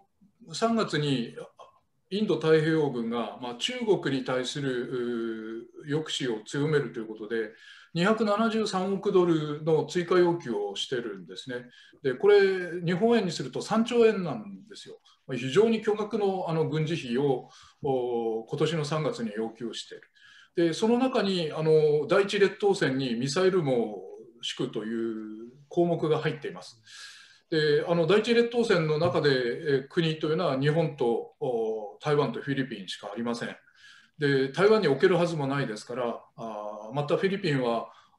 3月にインド太平洋軍が、中国に対する抑止を強めるということで、273億ドルの追加要求をしてるんですね。で、これ、日本円にすると3兆円なんですよ。非常に巨額の軍事費を今年の3月に要求している。で、その中に第一列島線にミサイル網を敷くという項目が入っています。で、第一列島線の中で国というのは日本と台湾とフィリピンしかありません。で、台湾に置けるはずもないですから、またフィリピンは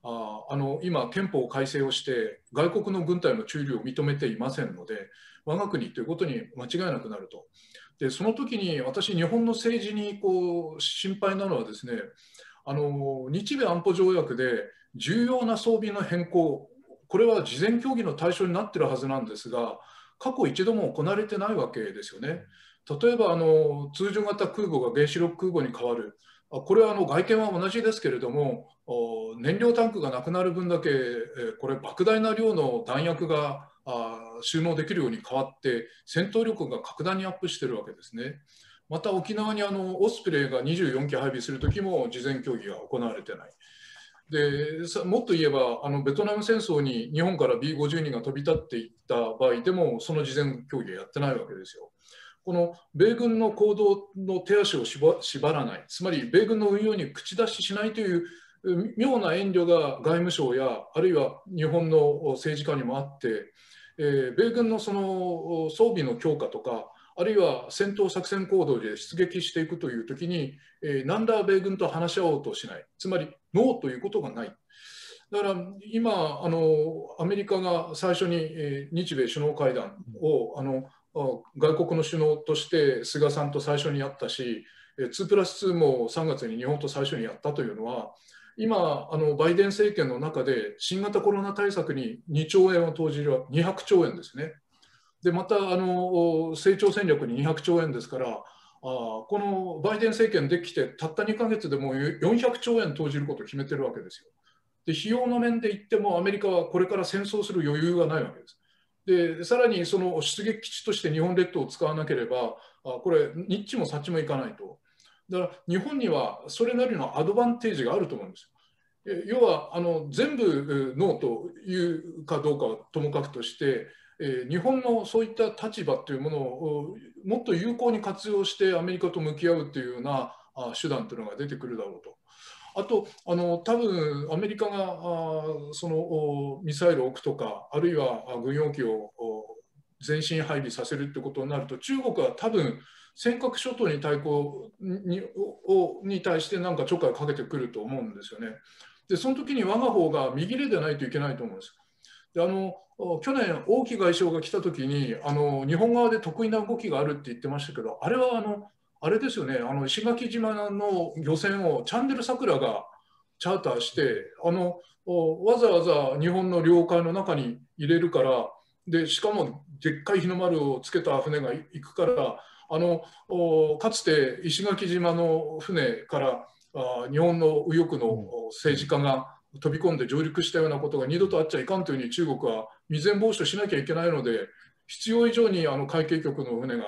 今、憲法改正をして外国の軍隊の駐留を認めていませんので、我が国ということに間違いなくなると。でその時に私、日本の政治に心配なのはですね、日米安保条約で重要な装備の変更、これは事前協議の対象になっているはずなんですが、過去一度も行われてないわけですよね。例えば通常型空母が原子力空母に変わる、これは外見は同じですけれども、燃料タンクがなくなる分だけ、これ、莫大な量の弾薬が収納できるように変わって、戦闘力が格段にアップしているわけですね。また沖縄にオスプレイが24機配備するときも事前協議が行われていない。でもっと言えばベトナム戦争に日本から B52 が飛び立っていった場合でもその事前協議はやってないわけですよ。この米軍の行動の手足を縛らない、つまり米軍の運用に口出ししないという妙な遠慮が外務省やあるいは日本の政治家にもあって、米軍のその装備の強化とかあるいは戦闘作戦行動で出撃していくというときに、何ら米軍と話し合おうとしない、つまりノーということがない。だから今アメリカが最初に日米首脳会談を外国の首脳として菅さんと最初にやったし、2+2も3月に日本と最初にやったというのは、今バイデン政権の中で新型コロナ対策に2兆円を投じる200兆円ですね。でまた成長戦略に200兆円ですから、このバイデン政権できてたった2ヶ月でもう400兆円投じることを決めてるわけですよ。で費用の面で言ってもアメリカはこれから戦争する余裕がないわけです。でさらにその出撃基地として日本列島を使わなければこれニッチもサッチもいかないと。だから日本にはそれなりのアドバンテージがあると思うんですよ。要は全部ノーというかどうかはともかくとして、日本のそういった立場というものをもっと有効に活用してアメリカと向き合うというような手段というのが出てくるだろうと。あと多分アメリカがそのミサイルを置くとかあるいは軍用機を前進配備させるということになると、中国は多分尖閣諸島に対して何かちょっかいをかけてくると思うんですよね。でその時に我が方が見切れでないといけないと思うんです。で去年王毅外相が来た時に日本側で得意な動きがあるって言ってましたけど、あれはあれですよね、石垣島の漁船をチャンネル桜がチャーターしてわざわざ日本の領海の中に入れるから、でしかもでっかい日の丸をつけた船が行くからかつて石垣島の船から日本の右翼の政治家が飛び込んで上陸したようなことが二度とあっちゃいかんというふうに中国は未然防止をしなきゃいけないので、必要以上に海警局の船が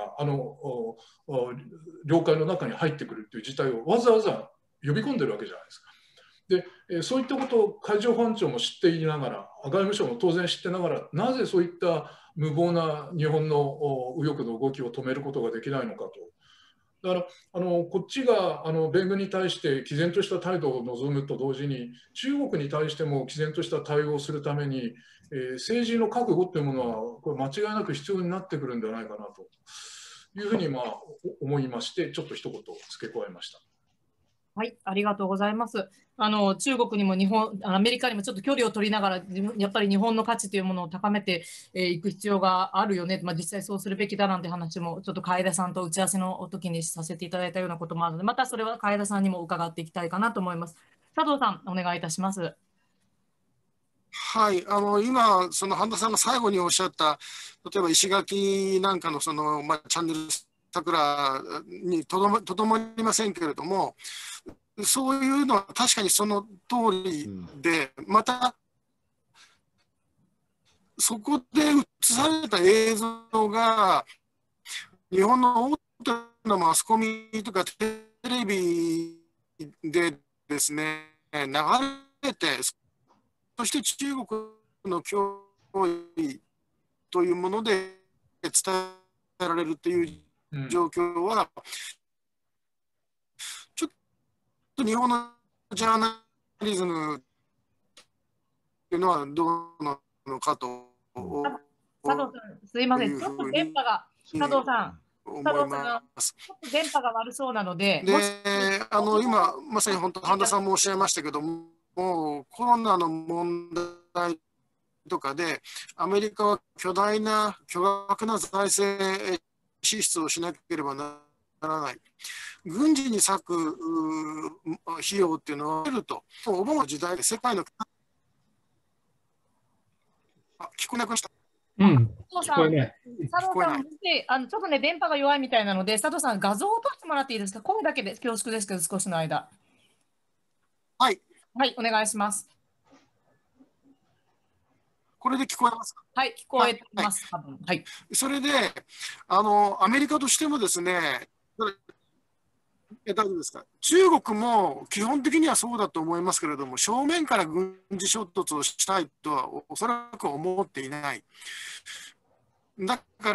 領海の中に入ってくるという事態をわざわざ呼び込んでるわけじゃないですか。でそういったことを海上保安庁も知っていながら、外務省も当然知ってながら、なぜそういった無謀な日本の右翼の動きを止めることができないのかと。だからこっちが米軍に対して毅然とした態度を望むと同時に、中国に対しても毅然とした対応をするために、政治の覚悟というものはこれ間違いなく必要になってくるんじゃないかなというふうに思いまして、ちょっと一言付け加えました。 はい、ありがとうございます。中国にもアメリカにもちょっと距離を取りながら、やっぱり日本の価値というものを高めていく必要があるよね、実際そうするべきだなんて話も、ちょっと楓さんと打ち合わせの時にさせていただいたようなこともあるので、またそれは楓さんにも伺っていきたいかなと思います。佐藤さん、お願いいたします。 はい、今、その半田さんが最後におっしゃった、例えば石垣なんかのチャンネル桜にとどまりませんけれども、そういうのは確かにその通りで、またそこで映された映像が日本の大手のマスコミとかテレビでですね流れて、そして中国の脅威というもので伝えられるという状況は、ちょっと日本のジャーナリズムというのはどうなのかと。 佐藤さん、すいません、ちょっと電波が、佐藤さん、ちょっと電波が悪そうなので、 今まさに本当半田さんもおっしゃいましたけども、 もうコロナの問題とかで、アメリカは巨額な財政支出をしなければならない。軍事に割く費用っていうのは出ると、オバマの時代で世界の聞こえなくなった。 佐藤さん、ちょっとね、電波が弱いみたいなので、佐藤さん、画像を撮ってもらっていいですか？声だけで恐縮ですけど、少しの間。 はい。 はい、お願いします。 これで聞こえますか？ はい、聞こえてます。はい。はい、 それで、アメリカとしてもですね、大丈夫ですか？中国も基本的にはそうだと思いますけれども、正面から軍事衝突をしたいとはおそらく思っていない。だから、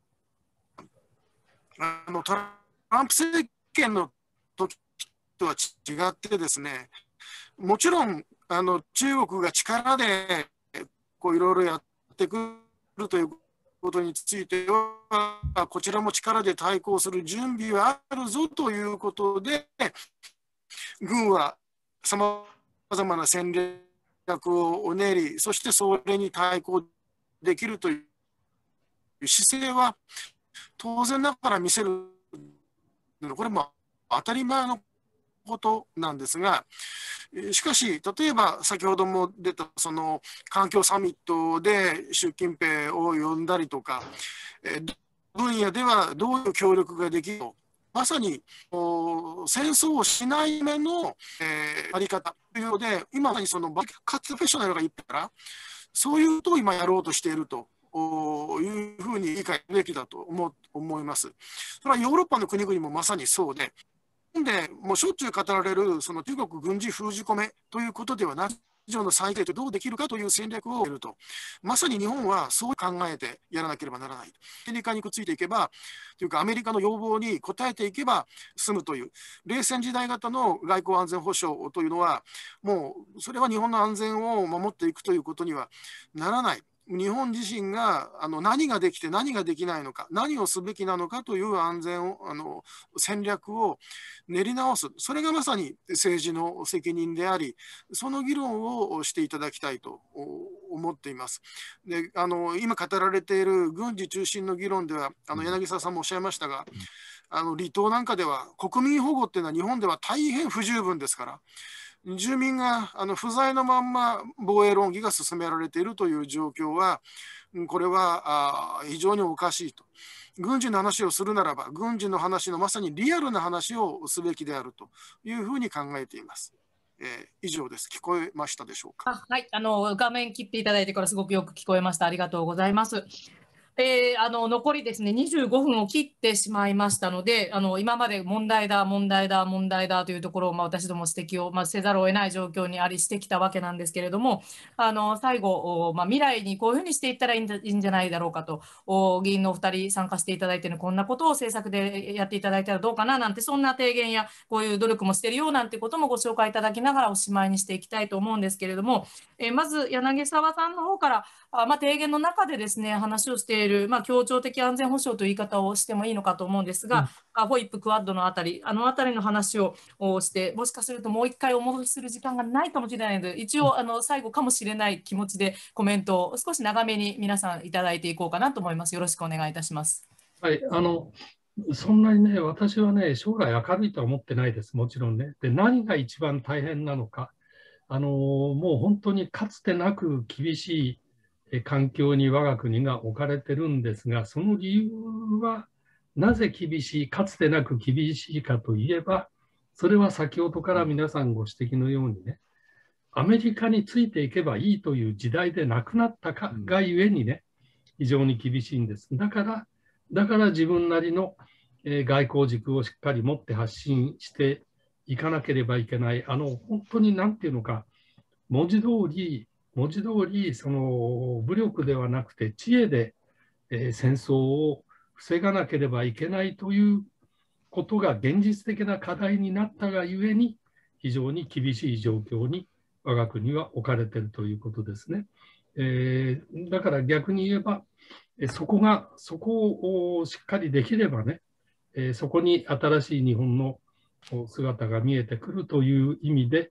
トランプ政権の時とは違ってですね、もちろん中国が力でいろいろやってくるということについては、こちらも力で対抗する準備はあるぞということで、軍はさまざまな戦略を練り、そしてそれに対抗できるという姿勢は当然ながら見せる、これも当たり前のことなんですが、しかし、例えば先ほども出たその環境サミットで習近平を呼んだりとか、分野ではどういう協力ができるのか、まさに戦争をしないための、あり方というので、今まさにそのカツプロフェッショナルが言ったら、そういうことを今やろうとしているというふうに理解すべきだと思います。それはヨーロッパの国々もまさにそうで、でもうしょっちゅう語られるその中国軍事封じ込めということではなく、以上の再建とどうできるかという戦略をやると、まさに日本はそう考えてやらなければならない。アメリカにくっついていけば、というかアメリカの要望に応えていけば済むという、冷戦時代型の外交安全保障というのは、もうそれは日本の安全を守っていくということにはならない。日本自身が何ができて何ができないのか、何をすべきなのかという安全を戦略を練り直す、それがまさに政治の責任であり、その議論をしていただきたいと思っています。で今語られている軍事中心の議論では、柳澤さんもおっしゃいましたが、離島なんかでは国民保護っていうのは日本では大変不十分ですから。住民が不在のまんま防衛論議が進められているという状況は、これは非常におかしいと。軍事の話をするならば、軍事の話のまさにリアルな話をすべきであるというふうに考えています。以上です。聞こえましたでしょうか。 はい、画面切っていただいてからすごくよく聞こえました。ありがとうございます。残りですね、25分を切ってしまいましたので、今まで問題だというところを、私ども指摘を、せざるを得ない状況にありしてきたわけなんですけれども、最後、未来にこういうふうにしていったらいいんじゃないだろうかと、議員のお二人参加していただいてこんなことを政策でやっていただいたらどうかななんて、そんな提言やこういう努力もしているよなんてこともご紹介いただきながらおしまいにしていきたいと思うんですけれども、まず柳澤さんの方から提言の中でですね、話をしている、協調的安全保障という言い方をしてもいいのかと思うんですが、ホイップ、クアッドのあたりの話をして、もしかするともう一回お戻しする時間がないかもしれないので、一応最後かもしれない気持ちでコメントを少し長めに皆さんいただいていこうかなと思います。よろしくお願いいたします。 はい、そんなにね、私はね、将来明るいとは思ってないです、もちろんね。で、何が一番大変なのか、もう本当にかつてなく厳しい環境に我が国が置かれてるんですが、その理由はなぜかつてなく厳しいかといえば、それは先ほどから皆さんご指摘のようにね、アメリカについていけばいいという時代でなくなったかがゆえにね、非常に厳しいんです。だから自分なりの外交軸をしっかり持って発信していかなければいけない。本当に何ていうのか、文字通りその武力ではなくて知恵で戦争を防がなければいけないということが現実的な課題になったがゆえに、非常に厳しい状況に我が国は置かれているということですね。だから逆に言えば、そこをしっかりできればね、そこに新しい日本の姿が見えてくるという意味で、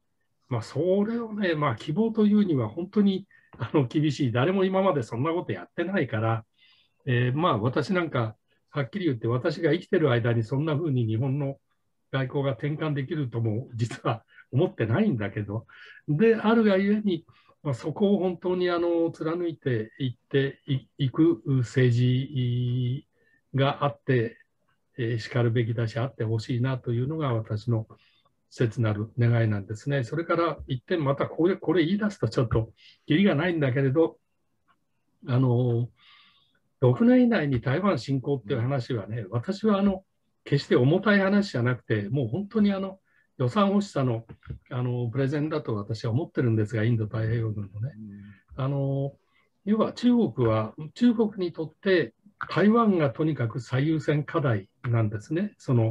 それをね、希望というには本当に厳しい。誰も今までそんなことやってないから、私なんか、はっきり言って、私が生きてる間にそんな風に日本の外交が転換できるとも実は思ってないんだけど、であるがゆえに、そこを本当に貫いていっていく政治があって、しかるべきだし、あってほしいなというのが私の切なる願いなんですね。それから一点、またこれ言い出すとちょっときりがないんだけれど、6年以内に台湾侵攻っていう話はね、私は決して重たい話じゃなくて、もう本当に予算欲しさのプレゼンだと私は思ってるんですが、インド太平洋軍のね。要は中国にとって台湾がとにかく最優先課題なんですね。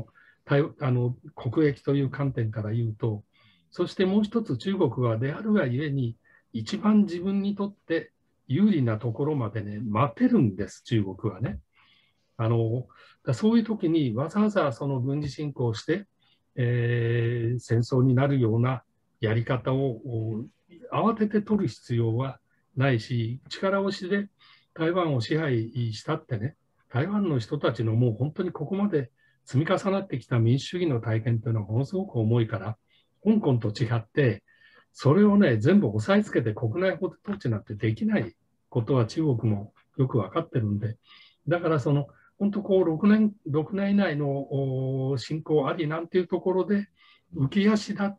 国益という観点から言うと。そしてもう一つ、中国はであるがゆえに、一番自分にとって有利なところまでね、待てるんです、中国はね。そういう時にわざわざその軍事侵攻をして、戦争になるようなやり方を慌てて取る必要はないし、力押しで台湾を支配したってね、台湾の人たちのもう本当にここまで積み重なってきた民主主義の体験というのはものすごく重いから、香港と違って、それをね、全部押さえつけて国内法統治なんてできないことは中国もよく分かってるんで、だから本当6年以内の侵攻ありなんていうところで浮き足立って、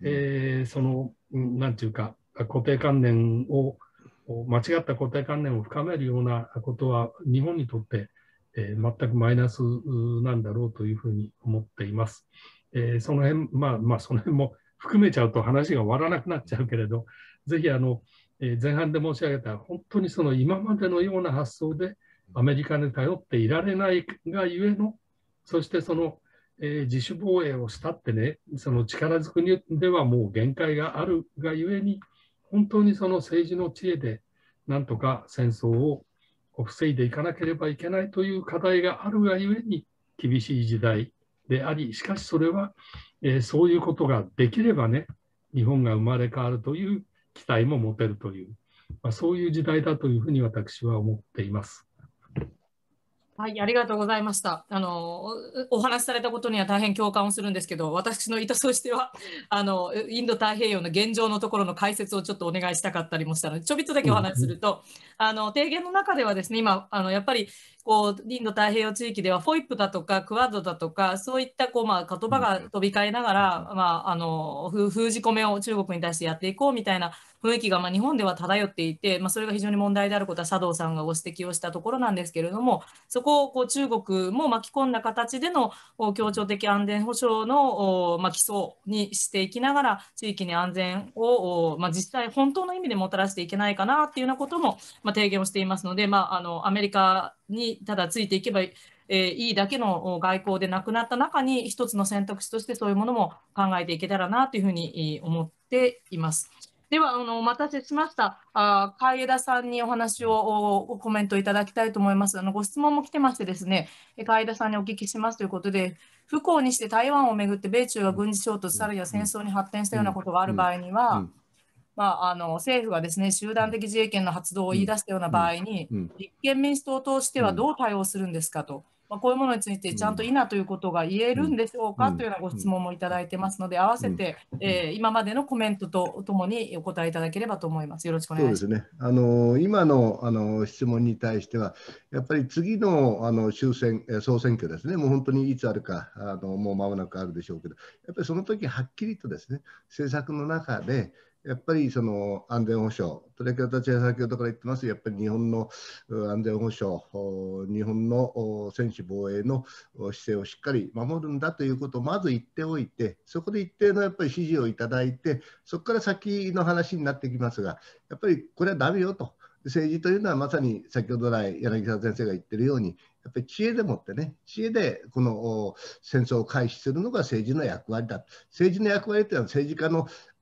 なんていうか、固定観念を、間違った固定観念を深めるようなことは日本にとって、全くマイナスなんだろうというふうに思っています。その辺、その辺も含めちゃうと話が終わらなくなっちゃうけれど、ぜひ前半で申し上げた本当に今までのような発想でアメリカに頼っていられないがゆえの、そして自主防衛をしたってね、力ずくではもう限界があるがゆえに、本当に政治の知恵でなんとか戦争を防いでいかなければいけないという課題があるがゆえに厳しい時代であり、しかしそれは、そういうことができればね、日本が生まれ変わるという期待も持てるという、そういう時代だというふうに私は思っています。 はい、ありがとうございました。お話しされたことには大変共感をするんですけど、私の意図としては、インド太平洋の現状のところの解説をちょっとお願いしたかったりもしたので、ちょびっとだけお話しすると、提言の中ではですね、今、やっぱり、インド太平洋地域では、フォイップだとか、クアッドだとか、そういった言葉が飛び交いながら、封じ込めを中国に対してやっていこうみたいな雰囲気が日本では漂っていて、それが非常に問題であることは佐藤さんがご指摘をしたところなんですけれども、そこを中国も巻き込んだ形での協調的安全保障の基礎にしていきながら、地域に安全を実際本当の意味でもたらしていけないかなっていうようなことも提言をしていますので、アメリカにただついていけばいいだけの外交でなくなった中に一つの選択肢としてそういうものも考えていけたらなというふうに思っています。ではお待たせしました海江田さんにお話をコメントいただきたいと思います。ご質問も来てましてですね、海江田さんにお聞きしますということで、不幸にして台湾をめぐって米中が軍事衝突、さらには戦争に発展したようなことがある場合には、政府がですね、集団的自衛権の発動を言い出したような場合に、立憲民主党としてはどう対応するんですかと。こういうものについてちゃんといなということが言えるんでしょうかというようなご質問もいただいてますので、合わせて、今までのコメントとともにお答えいただければと思います。よろしくお願いします。 そうですね。今の質問に対しては、やっぱり次の総選挙ですね、もう本当にいつあるか、もう間もなくあるでしょうけど、やっぱりその時はっきりとですね、政策の中で、やっぱり安全保障、それから私は先ほどから言ってます、やっぱり日本の安全保障、日本の専守防衛の姿勢をしっかり守るんだということをまず言っておいて、そこで一定のやっぱり支持をいただいて、そこから先の話になってきますが、やっぱりこれはダメよと。政治というのはまさに先ほど来柳沢先生が言ってるように、やっぱり知恵でもってね、知恵でこの戦争を回避するのが政治の役割だ。政治の役割というのは政治家の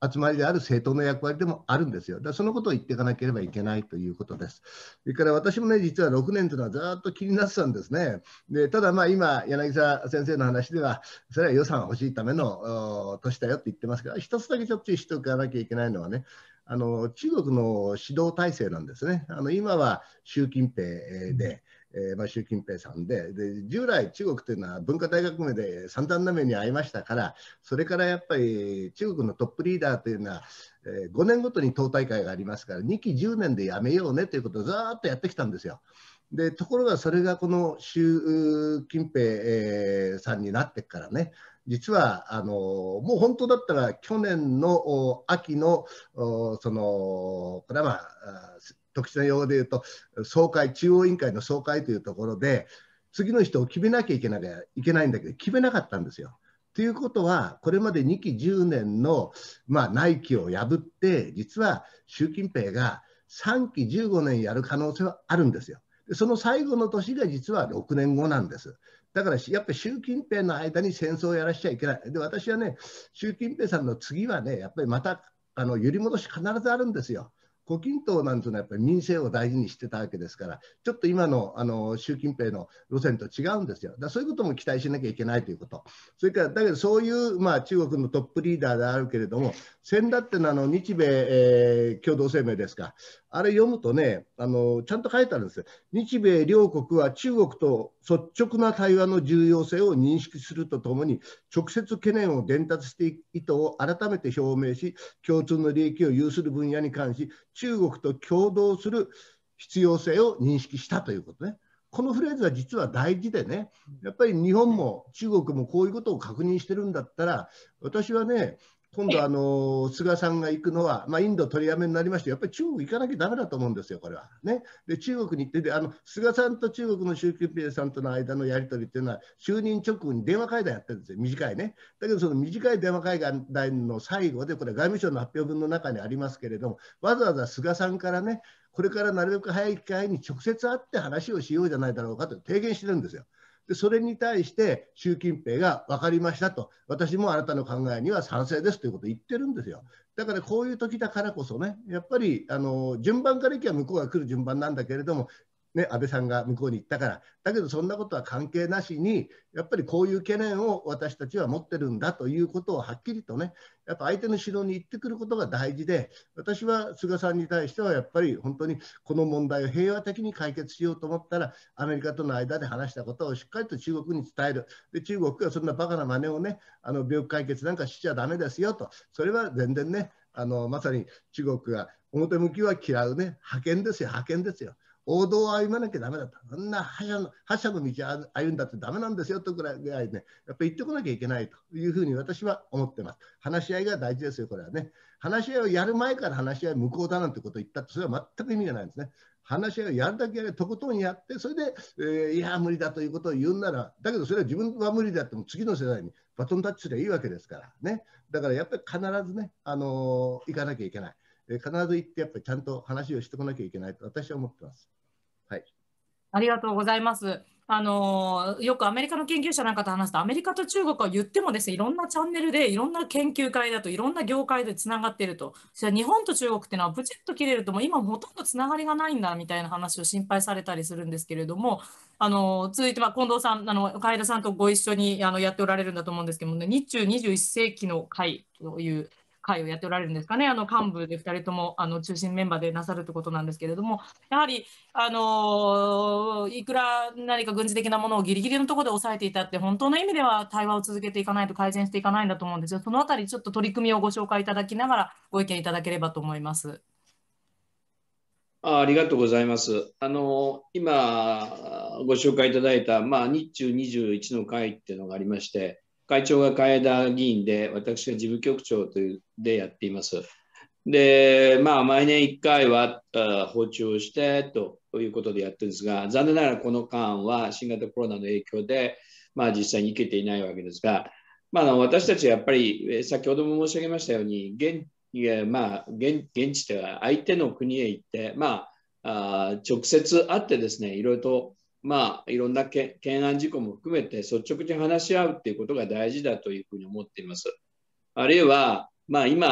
集まりである政党の役割でもあるんですよ。だからそのことを言っていかなければいけないということです。それから私もね、実は6年というのはずっと気になってたんですね。でただ、今、柳沢先生の話では、それは予算が欲しいための年だよって言ってますけど、一つだけちょっと注意しておかなきゃいけないのはね、中国の指導体制なんですね。今は習近平で、習近平さんで、従来、中国というのは文化大革命で散々な目に遭いましたから、それからやっぱり中国のトップリーダーというのは、5年ごとに党大会がありますから、2期10年でやめようねということをずっとやってきたんですよ。ところがそれがこの習近平さんになってからね、実はもう本当だったら去年の秋のこれは特殊な用語で言うと総会、中央委員会の総会というところで次の人を決めなきゃいけないんだけど決めなかったんですよ。ということはこれまで2期10年の内規を破って実は習近平が3期15年やる可能性はあるんですよ。その最後の年が実は6年後なんです。だからやっぱり習近平の間に戦争をやらしちゃいけない。で私はね、習近平さんの次はね、やっぱりまた揺り戻し必ずあるんですよ。胡錦涛なんていうのはやっぱり民生を大事にしてたわけですから、ちょっと今の習近平の路線と違うんですよ。だからそういうことも期待しなきゃいけないということ。それからだけどそういう、中国のトップリーダーであるけれども、先だっての日米、共同声明ですか、あれ読むとね、ちゃんと書いてあるんですよ。日米両国は中国と率直な対話の重要性を認識するとともに、直接懸念を伝達していく意図を改めて表明し、共通の利益を有する分野に関し、中国と共同する必要性を認識したということね。このフレーズは実は大事でね、やっぱり日本も中国もこういうことを確認してるんだったら、私はね、今度菅さんが行くのは、インド取りやめになりまして、やっぱり中国行かなきゃだめだと思うんですよ、これは。ね、で中国に行って菅さんと中国の習近平さんとの間のやり取りっていうのは、就任直後に電話会談やってるんですよ、短いね。だけど、その短い電話会談の最後で、これ、外務省の発表文の中にありますけれども、わざわざ菅さんからね、これからなるべく早い機会に直接会って話をしようじゃないだろうかと提言してるんですよ。でそれに対して習近平が分かりましたと、私もあなたの考えには賛成ですということを言ってるんですよ。だからこういう時だからこそね、やっぱり順番からいけば向こうが来る順番なんだけれども、ね、安倍さんが向こうに行ったから、だけどそんなことは関係なしに、やっぱりこういう懸念を私たちは持ってるんだということをはっきりとね、やっぱ相手の指導に言ってくることが大事で、私は菅さんに対してはやっぱり本当にこの問題を平和的に解決しようと思ったら、アメリカとの間で話したことをしっかりと中国に伝える。で中国がそんなバカな真似をね、病気解決なんかしちゃだめですよと、それは全然ね、まさに中国が表向きは嫌うね、覇権ですよ、覇権ですよ。王道を歩まなきゃだめだと、そんな覇者の道を歩んだってだめなんですよとぐらいね、やっぱり言ってこなきゃいけないというふうに私は思ってます。話し合いが大事ですよ、これはね。話し合いをやる前から話し合い無効だなんてことを言ったって、それは全く意味がないんですね。話し合いをやるだけやる、とことんやって、それで、いや、無理だということを言うなら、だけどそれは自分は無理だっても次の世代にバトンタッチすればいいわけですからね。だからやっぱり必ずね、行かなきゃいけない。必ず行って、やっぱりちゃんと話をしてこなきゃいけないと私は思ってます。はい、 ありがとうございます。よくアメリカの研究者なんかと話すと、アメリカと中国は言ってもですね、いろんなチャンネルで、いろんな研究会だと、いろんな業界でつながっていると。それ日本と中国っていうのは、ブチッと切れると、もう今ほとんどつながりがないんだみたいな話を心配されたりするんですけれども、続いて、近藤さん、海田さんとご一緒にやっておられるんだと思うんですけどもね、日中21世紀の会という会をやっておられるんですかね、幹部で2人とも中心メンバーでなさるということなんですけれども、やはりいくら何か軍事的なものをギリギリのところで抑えていたって、本当の意味では対話を続けていかないと改善していかないんだと思うんですよ。そのあたり、ちょっと取り組みをご紹介いただきながら、ご意見いただければと思います。 ありがとうございます。今ご紹介いただいた、日中21の会っていうのがありまして、会長が海田議員で、私が事務局長でやっています。で、毎年1回は訪中をしてということでやってるんですが、残念ながらこの間は新型コロナの影響で、実際に行けていないわけですが、私たちはやっぱり、先ほども申し上げましたように、現地では相手の国へ行って、直接会ってですね、いろいろといろんな懸案事項も含めて率直に話し合うということが大事だというふうに思っています。あるいは、今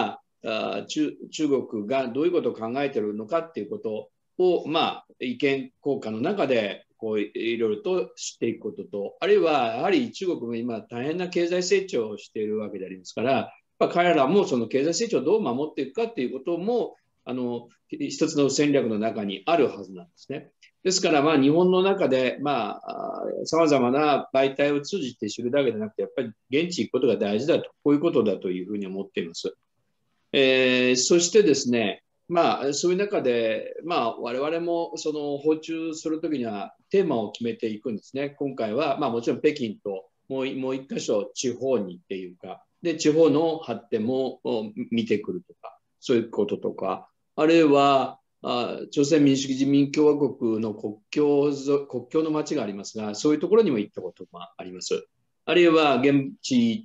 中国がどういうことを考えているのかっていうことを、意見交換の中でこういろいろと知っていくことと、あるいはやはり中国も今大変な経済成長をしているわけでありますから、彼らもその経済成長をどう守っていくかっていうことも一つの戦略の中にあるはずなんですね。ですから、日本の中で、さまざまな媒体を通じて知るだけでなくて、やっぱり現地行くことが大事だと、こういうことだというふうに思っています。そしてですね、そういう中で、我々もその訪中するときにはテーマを決めていくんですね。今回は、もちろん北京ともう一箇所地方にっていうか、で、地方の発展も見てくるとか、そういうこととか、あるいは、朝鮮民主主義人民共和国の国境の町がありますが、そういうところにも行ったこともあります。あるいは現地行って、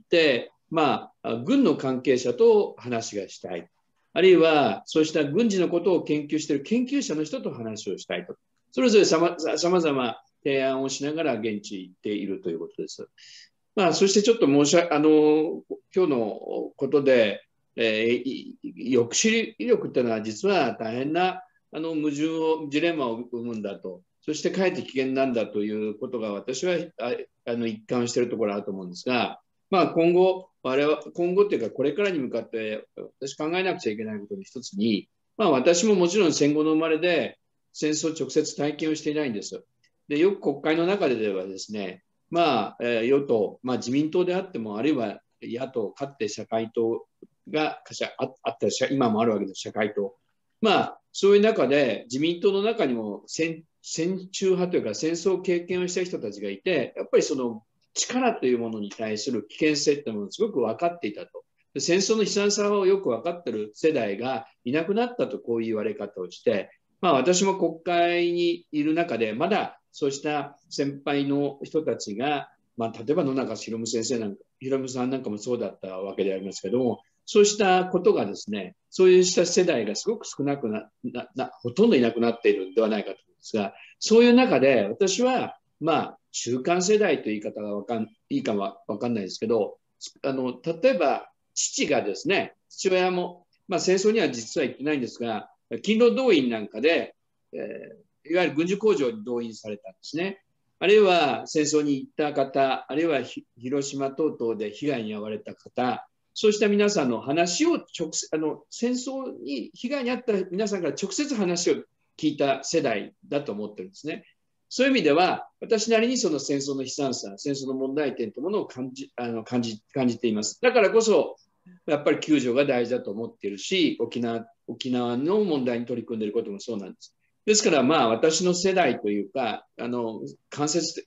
軍の関係者と話がしたい。あるいは、そうした軍事のことを研究している研究者の人と話をしたいと。それぞれさまざま提案をしながら現地行っているということです。そしてちょっと今日のことで、抑止力っていうのは実は大変なジレンマを生むんだと、そしてかえって危険なんだということが私は一貫しているところあると思うんですが、今後っていうかこれからに向かって私考えなくちゃいけないことの一つに、私ももちろん戦後の生まれで戦争を直接体験をしていないんです。で、よく国会の中ではですね、与党、自民党であっても、あるいは野党、かつて社会党があった、今もあるわけです、社会党。そういう中で、自民党の中にも戦中派というか、戦争経験をした人たちがいて、やっぱりその力というものに対する危険性っていうものをすごく分かっていたと。で、戦争の悲惨さをよく分かっている世代がいなくなったと、こういう言われ方をして、私も国会にいる中で、まだそうした先輩の人たちが、例えば野中宏さんなんかもそうだったわけでありますけども、そうしたことがですね、そういうした世代がすごく少なくほとんどいなくなっているのではないかと思うんですが、そういう中で私は、中間世代という言い方がいいかは分かんないですけど、例えば父がですね、父親も、戦争には実は行ってないんですが、勤労動員なんかで、いわゆる軍需工場に動員されたんですね。あるいは戦争に行った方、あるいは広島等々で被害に遭われた方、そうした皆さんの話を戦争に被害に遭った皆さんから直接話を聞いた世代だと思ってるんですね。そういう意味では、私なりにその戦争の悲惨さ、戦争の問題点というものを感じています。だからこそ、やっぱり救助が大事だと思っているし、沖縄の問題に取り組んでいることもそうなんです。ですから、私の世代というか、間接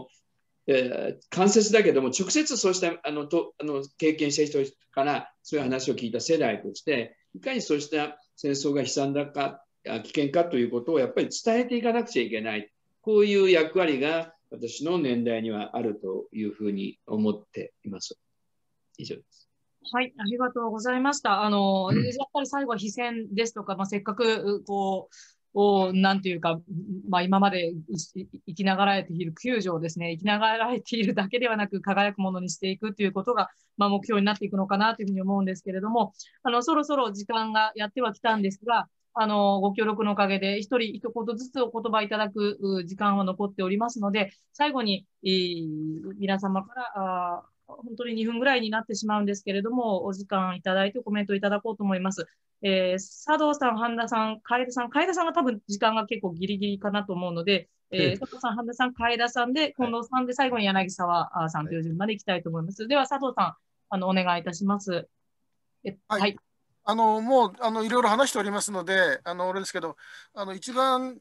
だけども、直接そうした経験した人からそういう話を聞いた世代として、いかにそうした戦争が悲惨だか、危険かということをやっぱり伝えていかなくちゃいけない。こういう役割が私の年代にはあるというふうに思っています。以上です。 はい、ありがとうございました。やっぱり最後は非戦ですとか、せっかくなんていうか、今まで生きながらえている救助をですね、生きながらえているだけではなく、輝くものにしていくということが、目標になっていくのかなというふうに思うんですけれども、そろそろ時間がやってはきたんですが、ご協力のおかげで、一言ずつお言葉いただく時間は残っておりますので、最後に、皆様から本当に2分ぐらいになってしまうんですけれども、お時間いただいてコメントいただこうと思います。佐藤さん、半田さん、楓さんは多分時間が結構ギリギリかなと思うので、佐藤さん、半田さん、楓さんで、近藤さんで、最後に柳沢さんという順番でいきたいと思います。では、佐藤さん、お願いいたします。 はい。もういろいろ話しておりますので、あれですけど、一番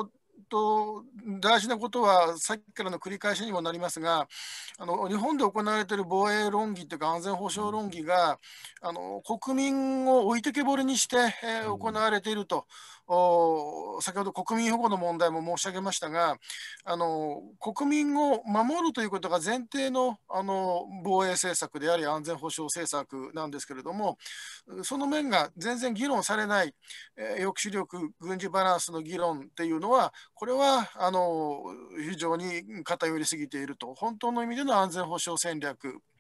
大事なことは、さっきからの繰り返しにもなりますが、日本で行われている防衛論議というか、安全保障論議が、国民を置いてけぼりにして、行われていると。先ほど国民保護の問題も申し上げましたが、国民を守るということが前提の、防衛政策であり安全保障政策なんですけれども、その面が全然議論されない、抑止力、軍事バランスの議論っていうのは、これは非常に偏りすぎていると、本当の意味での安全保障戦略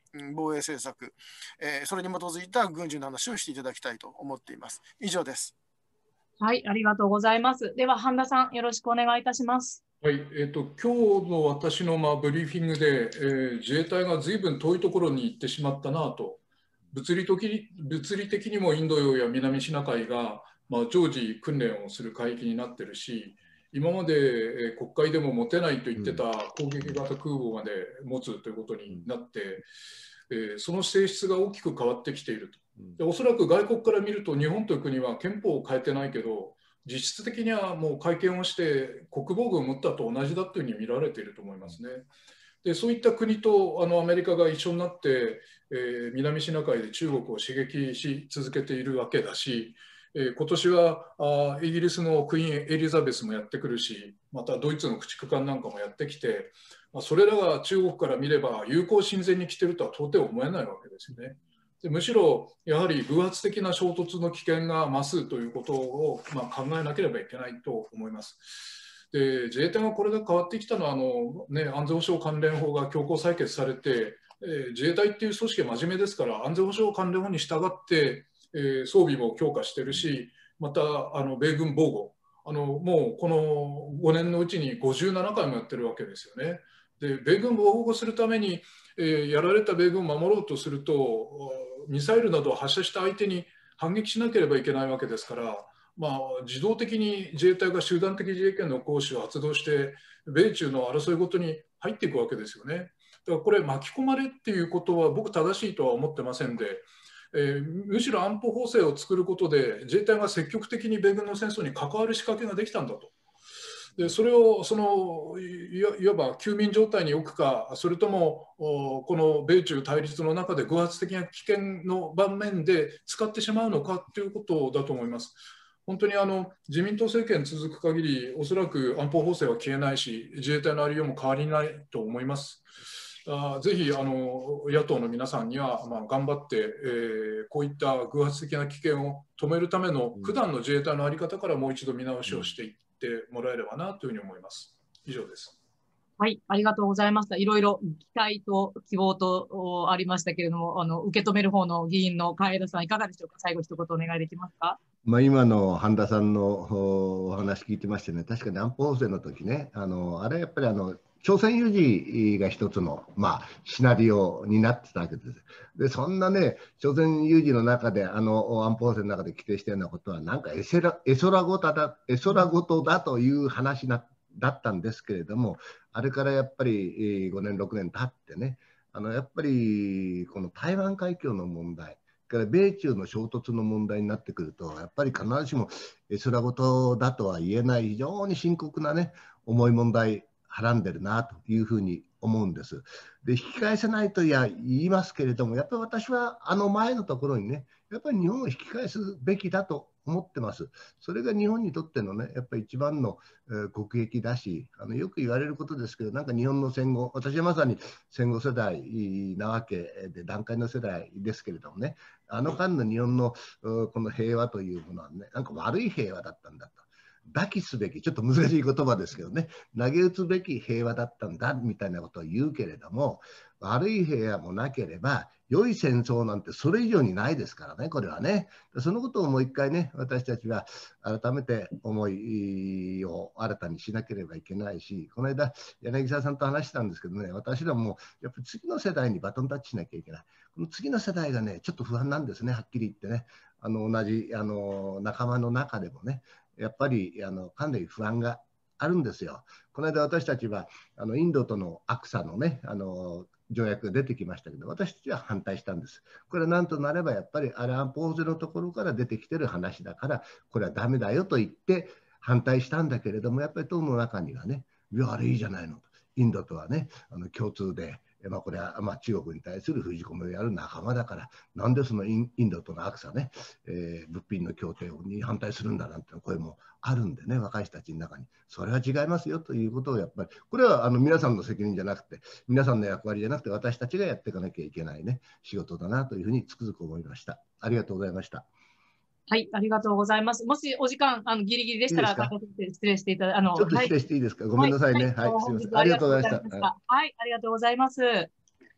防衛政策、それに基づいた軍需の話をしていただきたいと思っています。以上です。 はい、ありがとうございます。では、半田さん、よろしくお願いいたします。 はい、今日の私のブリーフィングで、自衛隊がずいぶん遠いところに行ってしまったなと、物理的にもインド洋や南シナ海が、常時訓練をする海域になっているし、今まで国会でも持てないと言ってた攻撃型空母まで持つということになって、その性質が大きく変わってきていると。でおそらく外国から見ると日本という国は憲法を変えてないけど、実質的にはもう会見をして国防軍を持ったと同じだというふうに見られていると思いますね。でそういった国とアメリカが一緒になって、南シナ海で中国を刺激し続けているわけだし、今年はイギリスのクイーンエリザベスもやってくるし、またドイツの駆逐艦なんかもやってきて、それらが中国から見れば友好親善に来ているとは到底思えないわけですよね。でむしろやはり偶発的な衝突の危険が増すということを考えなければいけないと思います。で自衛隊がこれが変わってきたのは安全保障関連法が強行採決されて、自衛隊っていう組織は真面目ですから安全保障関連法に従って、装備も強化してるし、また米軍防護もうこの5年のうちに57回もやってるわけですよね。で米軍防護するために、やられた米軍を守ろうとするとミサイルなどを発射した相手に反撃しなければいけないわけですから、自動的に自衛隊が集団的自衛権の行使を発動して米中の争いごとに入っていくわけですよね。だからこれ巻き込まれっていうことは僕正しいとは思ってませんで、むしろ安保法制を作ることで自衛隊が積極的に米軍の戦争に関わる仕掛けができたんだと。でそれをいわば休眠状態に置くか、それともこの米中対立の中で偶発的な危険の場面で使ってしまうのかということだと思います。本当に自民党政権続く限りおそらく安保法制は消えないし自衛隊のありようも変わりないと思います。ぜひ野党の皆さんには頑張って、こういった偶発的な危険を止めるための普段の自衛隊の在り方からもう一度見直しをしていってもらえればなというふうに思います。以上です。 はい、ありがとうございました。いろいろ期待と希望とありましたけれども、受け止める方の議員の海江田さん、いかがでしょうか。最後一言お願いできますか。 今の半田さんのお話聞いてましてね、確かに安保法制の時ね、あれやっぱり朝鮮有事が一つの、シナリオになってたわけです。で、そんなね、朝鮮有事の中で、安保法制の中で規定しているようなことは、なんか絵空事だという話だったんですけれども、あれからやっぱり5年、6年経ってね、やっぱりこの台湾海峡の問題、から米中の衝突の問題になってくると、やっぱり必ずしも絵空事だとは言えない非常に深刻なね、重い問題はらんでるなというふうに思うんです。で、引き返せないと言いますけれども、やっぱり私は前のところにね、やっぱり日本を引き返すべきだと思ってます。それが日本にとってのね、やっぱり一番の国益だし、よく言われることですけど、なんか日本の戦後、私はまさに戦後世代なわけで、団塊の世代ですけれどもね、間の日本のこの平和というものはね、なんか悪い平和だったんだと。打棄すべき、ちょっと難しい言葉ですけどね、投げ打つべき平和だったんだみたいなことを言うけれども、悪い平和もなければ、良い戦争なんてそれ以上にないですからね、これはね。そのことをもう一回ね、私たちは改めて思いを新たにしなければいけないし、この間、柳沢さんと話したんですけどね、私らもやっぱり次の世代にバトンタッチしなきゃいけない。この次の世代がね、ちょっと不安なんですね、はっきり言ってね。同じ仲間の中でもね、やっぱりかなり不安があるんですよ。この間私たちはインドとのアクサのね条約が出てきましたけど、私たちは反対したんです。これはなんとなればやっぱり安保法制のところから出てきてる話だから、これはダメだよと言って反対したんだけれども、やっぱり党の中にはね、いやあれいいじゃないのと、インドとはね共通で。これは中国に対する封じ込めをやる仲間だから、なんでそのインドとのアクサね、物品の協定に反対するんだなんて声もあるんでね、若い人たちの中に、それは違いますよということをやっぱり、これは皆さんの責任じゃなくて、皆さんの役割じゃなくて、私たちがやっていかなきゃいけないね、仕事だなというふうにつくづく思いました。ありがとうございました。 はい、ありがとうございます。もしお時間ギリギリでしたら、失礼していただちょっと失礼していいですか。ごめんなさいね。はい、すみません。ありがとうございました。 はい、ありがとうございます。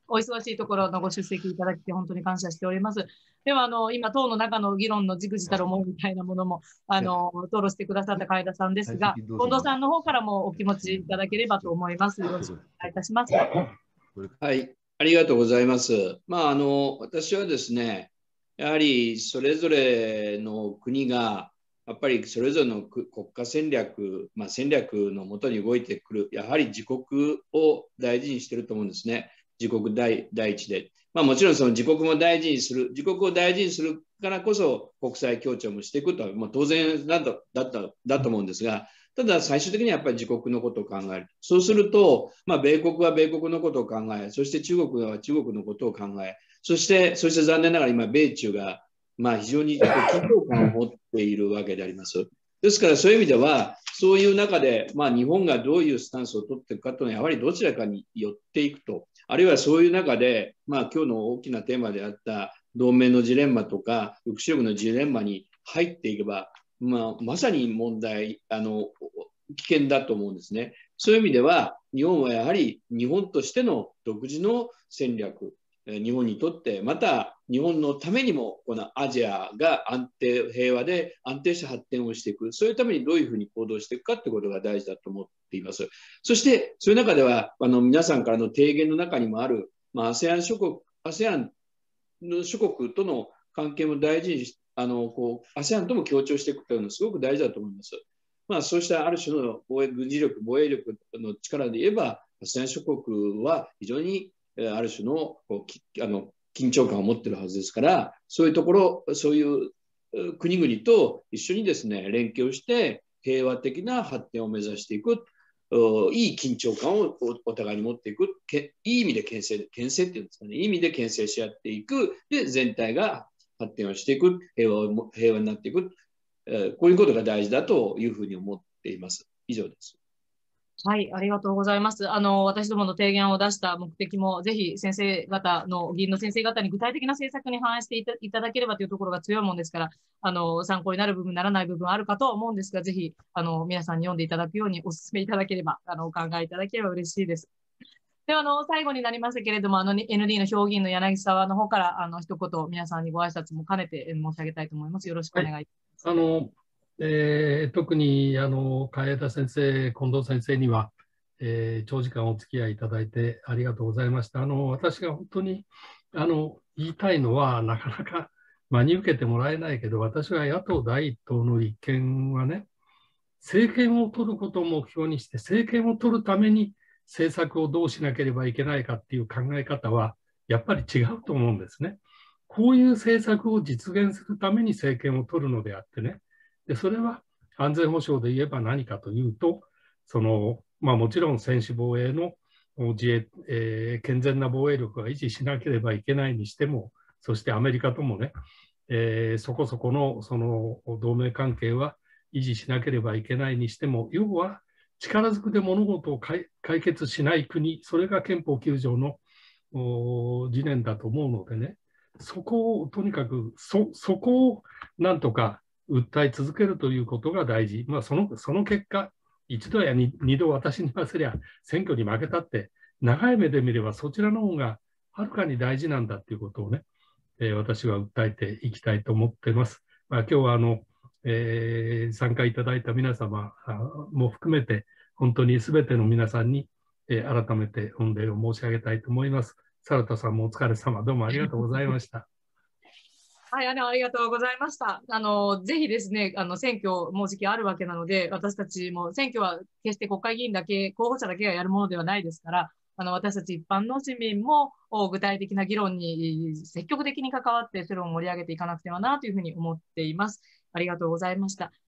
お忙しいところのご出席いただき本当に感謝しております。では、今、党の中の議論のじくじたる思いみたいなものも、討論してくださった海田さんですが、近藤さんの方からもお気持ちいただければと思います。よろしくお願いいたします。 はい、ありがとうございます。私はですね、やはりそれぞれの国が、やっぱりそれぞれの国家戦略、戦略のもとに動いてくる、やはり自国を大事にしていると思うんですね。自国第一で。もちろんその自国も大事にする、自国を大事にするからこそ国際協調もしていくとは当然だと思うんですが、ただ最終的にはやっぱり自国のことを考える。そうすると、米国は米国のことを考え、そして中国は中国のことを考え、そして残念ながら今、米中が非常に緊張感を持っているわけであります。ですからそういう意味では、そういう中で、日本がどういうスタンスを取っていくかというのは、やはりどちらかに寄っていくと、あるいはそういう中で、今日の大きなテーマであった同盟のジレンマとか、抑止力のジレンマに入っていけば、まさに問題、危険だと思うんですね。そういう意味では、日本はやはり日本としての独自の戦略、日本にとって、また日本のためにも、このアジアが平和で安定した発展をしていく、そういうためにどういうふうに行動していくかということが大事だと思っています。そして、そういう中では、皆さんからの提言の中にもある、ASEAN 諸国との関係も大事にASEAN とも協調していくというのはすごく大事だと思います。そうしたある種の軍事力、防衛力の力で言えば、ASEAN 諸国は非常にある種の緊張感を持っているはずですから、そういうところ、そういう国々と一緒にですね、連携をして平和的な発展を目指していく、いい緊張感をお互いに持っていく、いい意味で牽制っていうんですかね、いい意味で牽制し合っていく、で、全体が発展をしていく、平和になっていく、こういうことが大事だというふうに思っています。以上です。 はい、ありがとうございます。私どもの提言を出した目的も、ぜひ先生方の、議員の先生方に具体的な政策に反映していただければというところが強いもんですから、参考になる部分、ならない部分あるかとは思うんですが、ぜひ、皆さんに読んでいただくようにお勧めいただければ、お考えいただければ嬉しいです。では、最後になりましたけれども、ND の評議員の柳沢の方から、一言、皆さんにご挨拶も兼ねて申し上げたいと思います。よろしくお願いします。 はい、特に海江田先生、近藤先生には、長時間お付き合いいただいてありがとうございました。私が本当に言いたいのは、なかなか真に受けてもらえないけど、私は野党第一党の立憲はね、政権を取ることを目標にして、政権を取るために政策をどうしなければいけないかっていう考え方は、やっぱり違うと思うんですね。こういう政策を実現するために政権を取るのであってね、でそれは安全保障で言えば何かというと、もちろん専守防衛の健全な防衛力が維持しなければいけないにしても、そしてアメリカともね、そこそこのその同盟関係は維持しなければいけないにしても、要は力ずくで物事を解決しない国、それが憲法9条の理念だと思うのでね、そこをとにかくそこをなんとか訴え続けるということが大事。その結果、一度や二度私に言わせりゃ選挙に負けたって、長い目で見ればそちらの方がはるかに大事なんだということをね、私は訴えていきたいと思っています。今日は参加いただいた皆様も含めて、本当にすべての皆さんに、改めて御礼を申し上げたいと思います。猿田さんもお疲れ様、どうもありがとうございました。 はい、ありがとうございました。ぜひですね、選挙もうじきあるわけなので、私たちも選挙は決して国会議員だけ、候補者だけがやるものではないですから、私たち一般の市民も具体的な議論に積極的に関わって世論を盛り上げていかなくてはなというふうに思っています。ありがとうございました。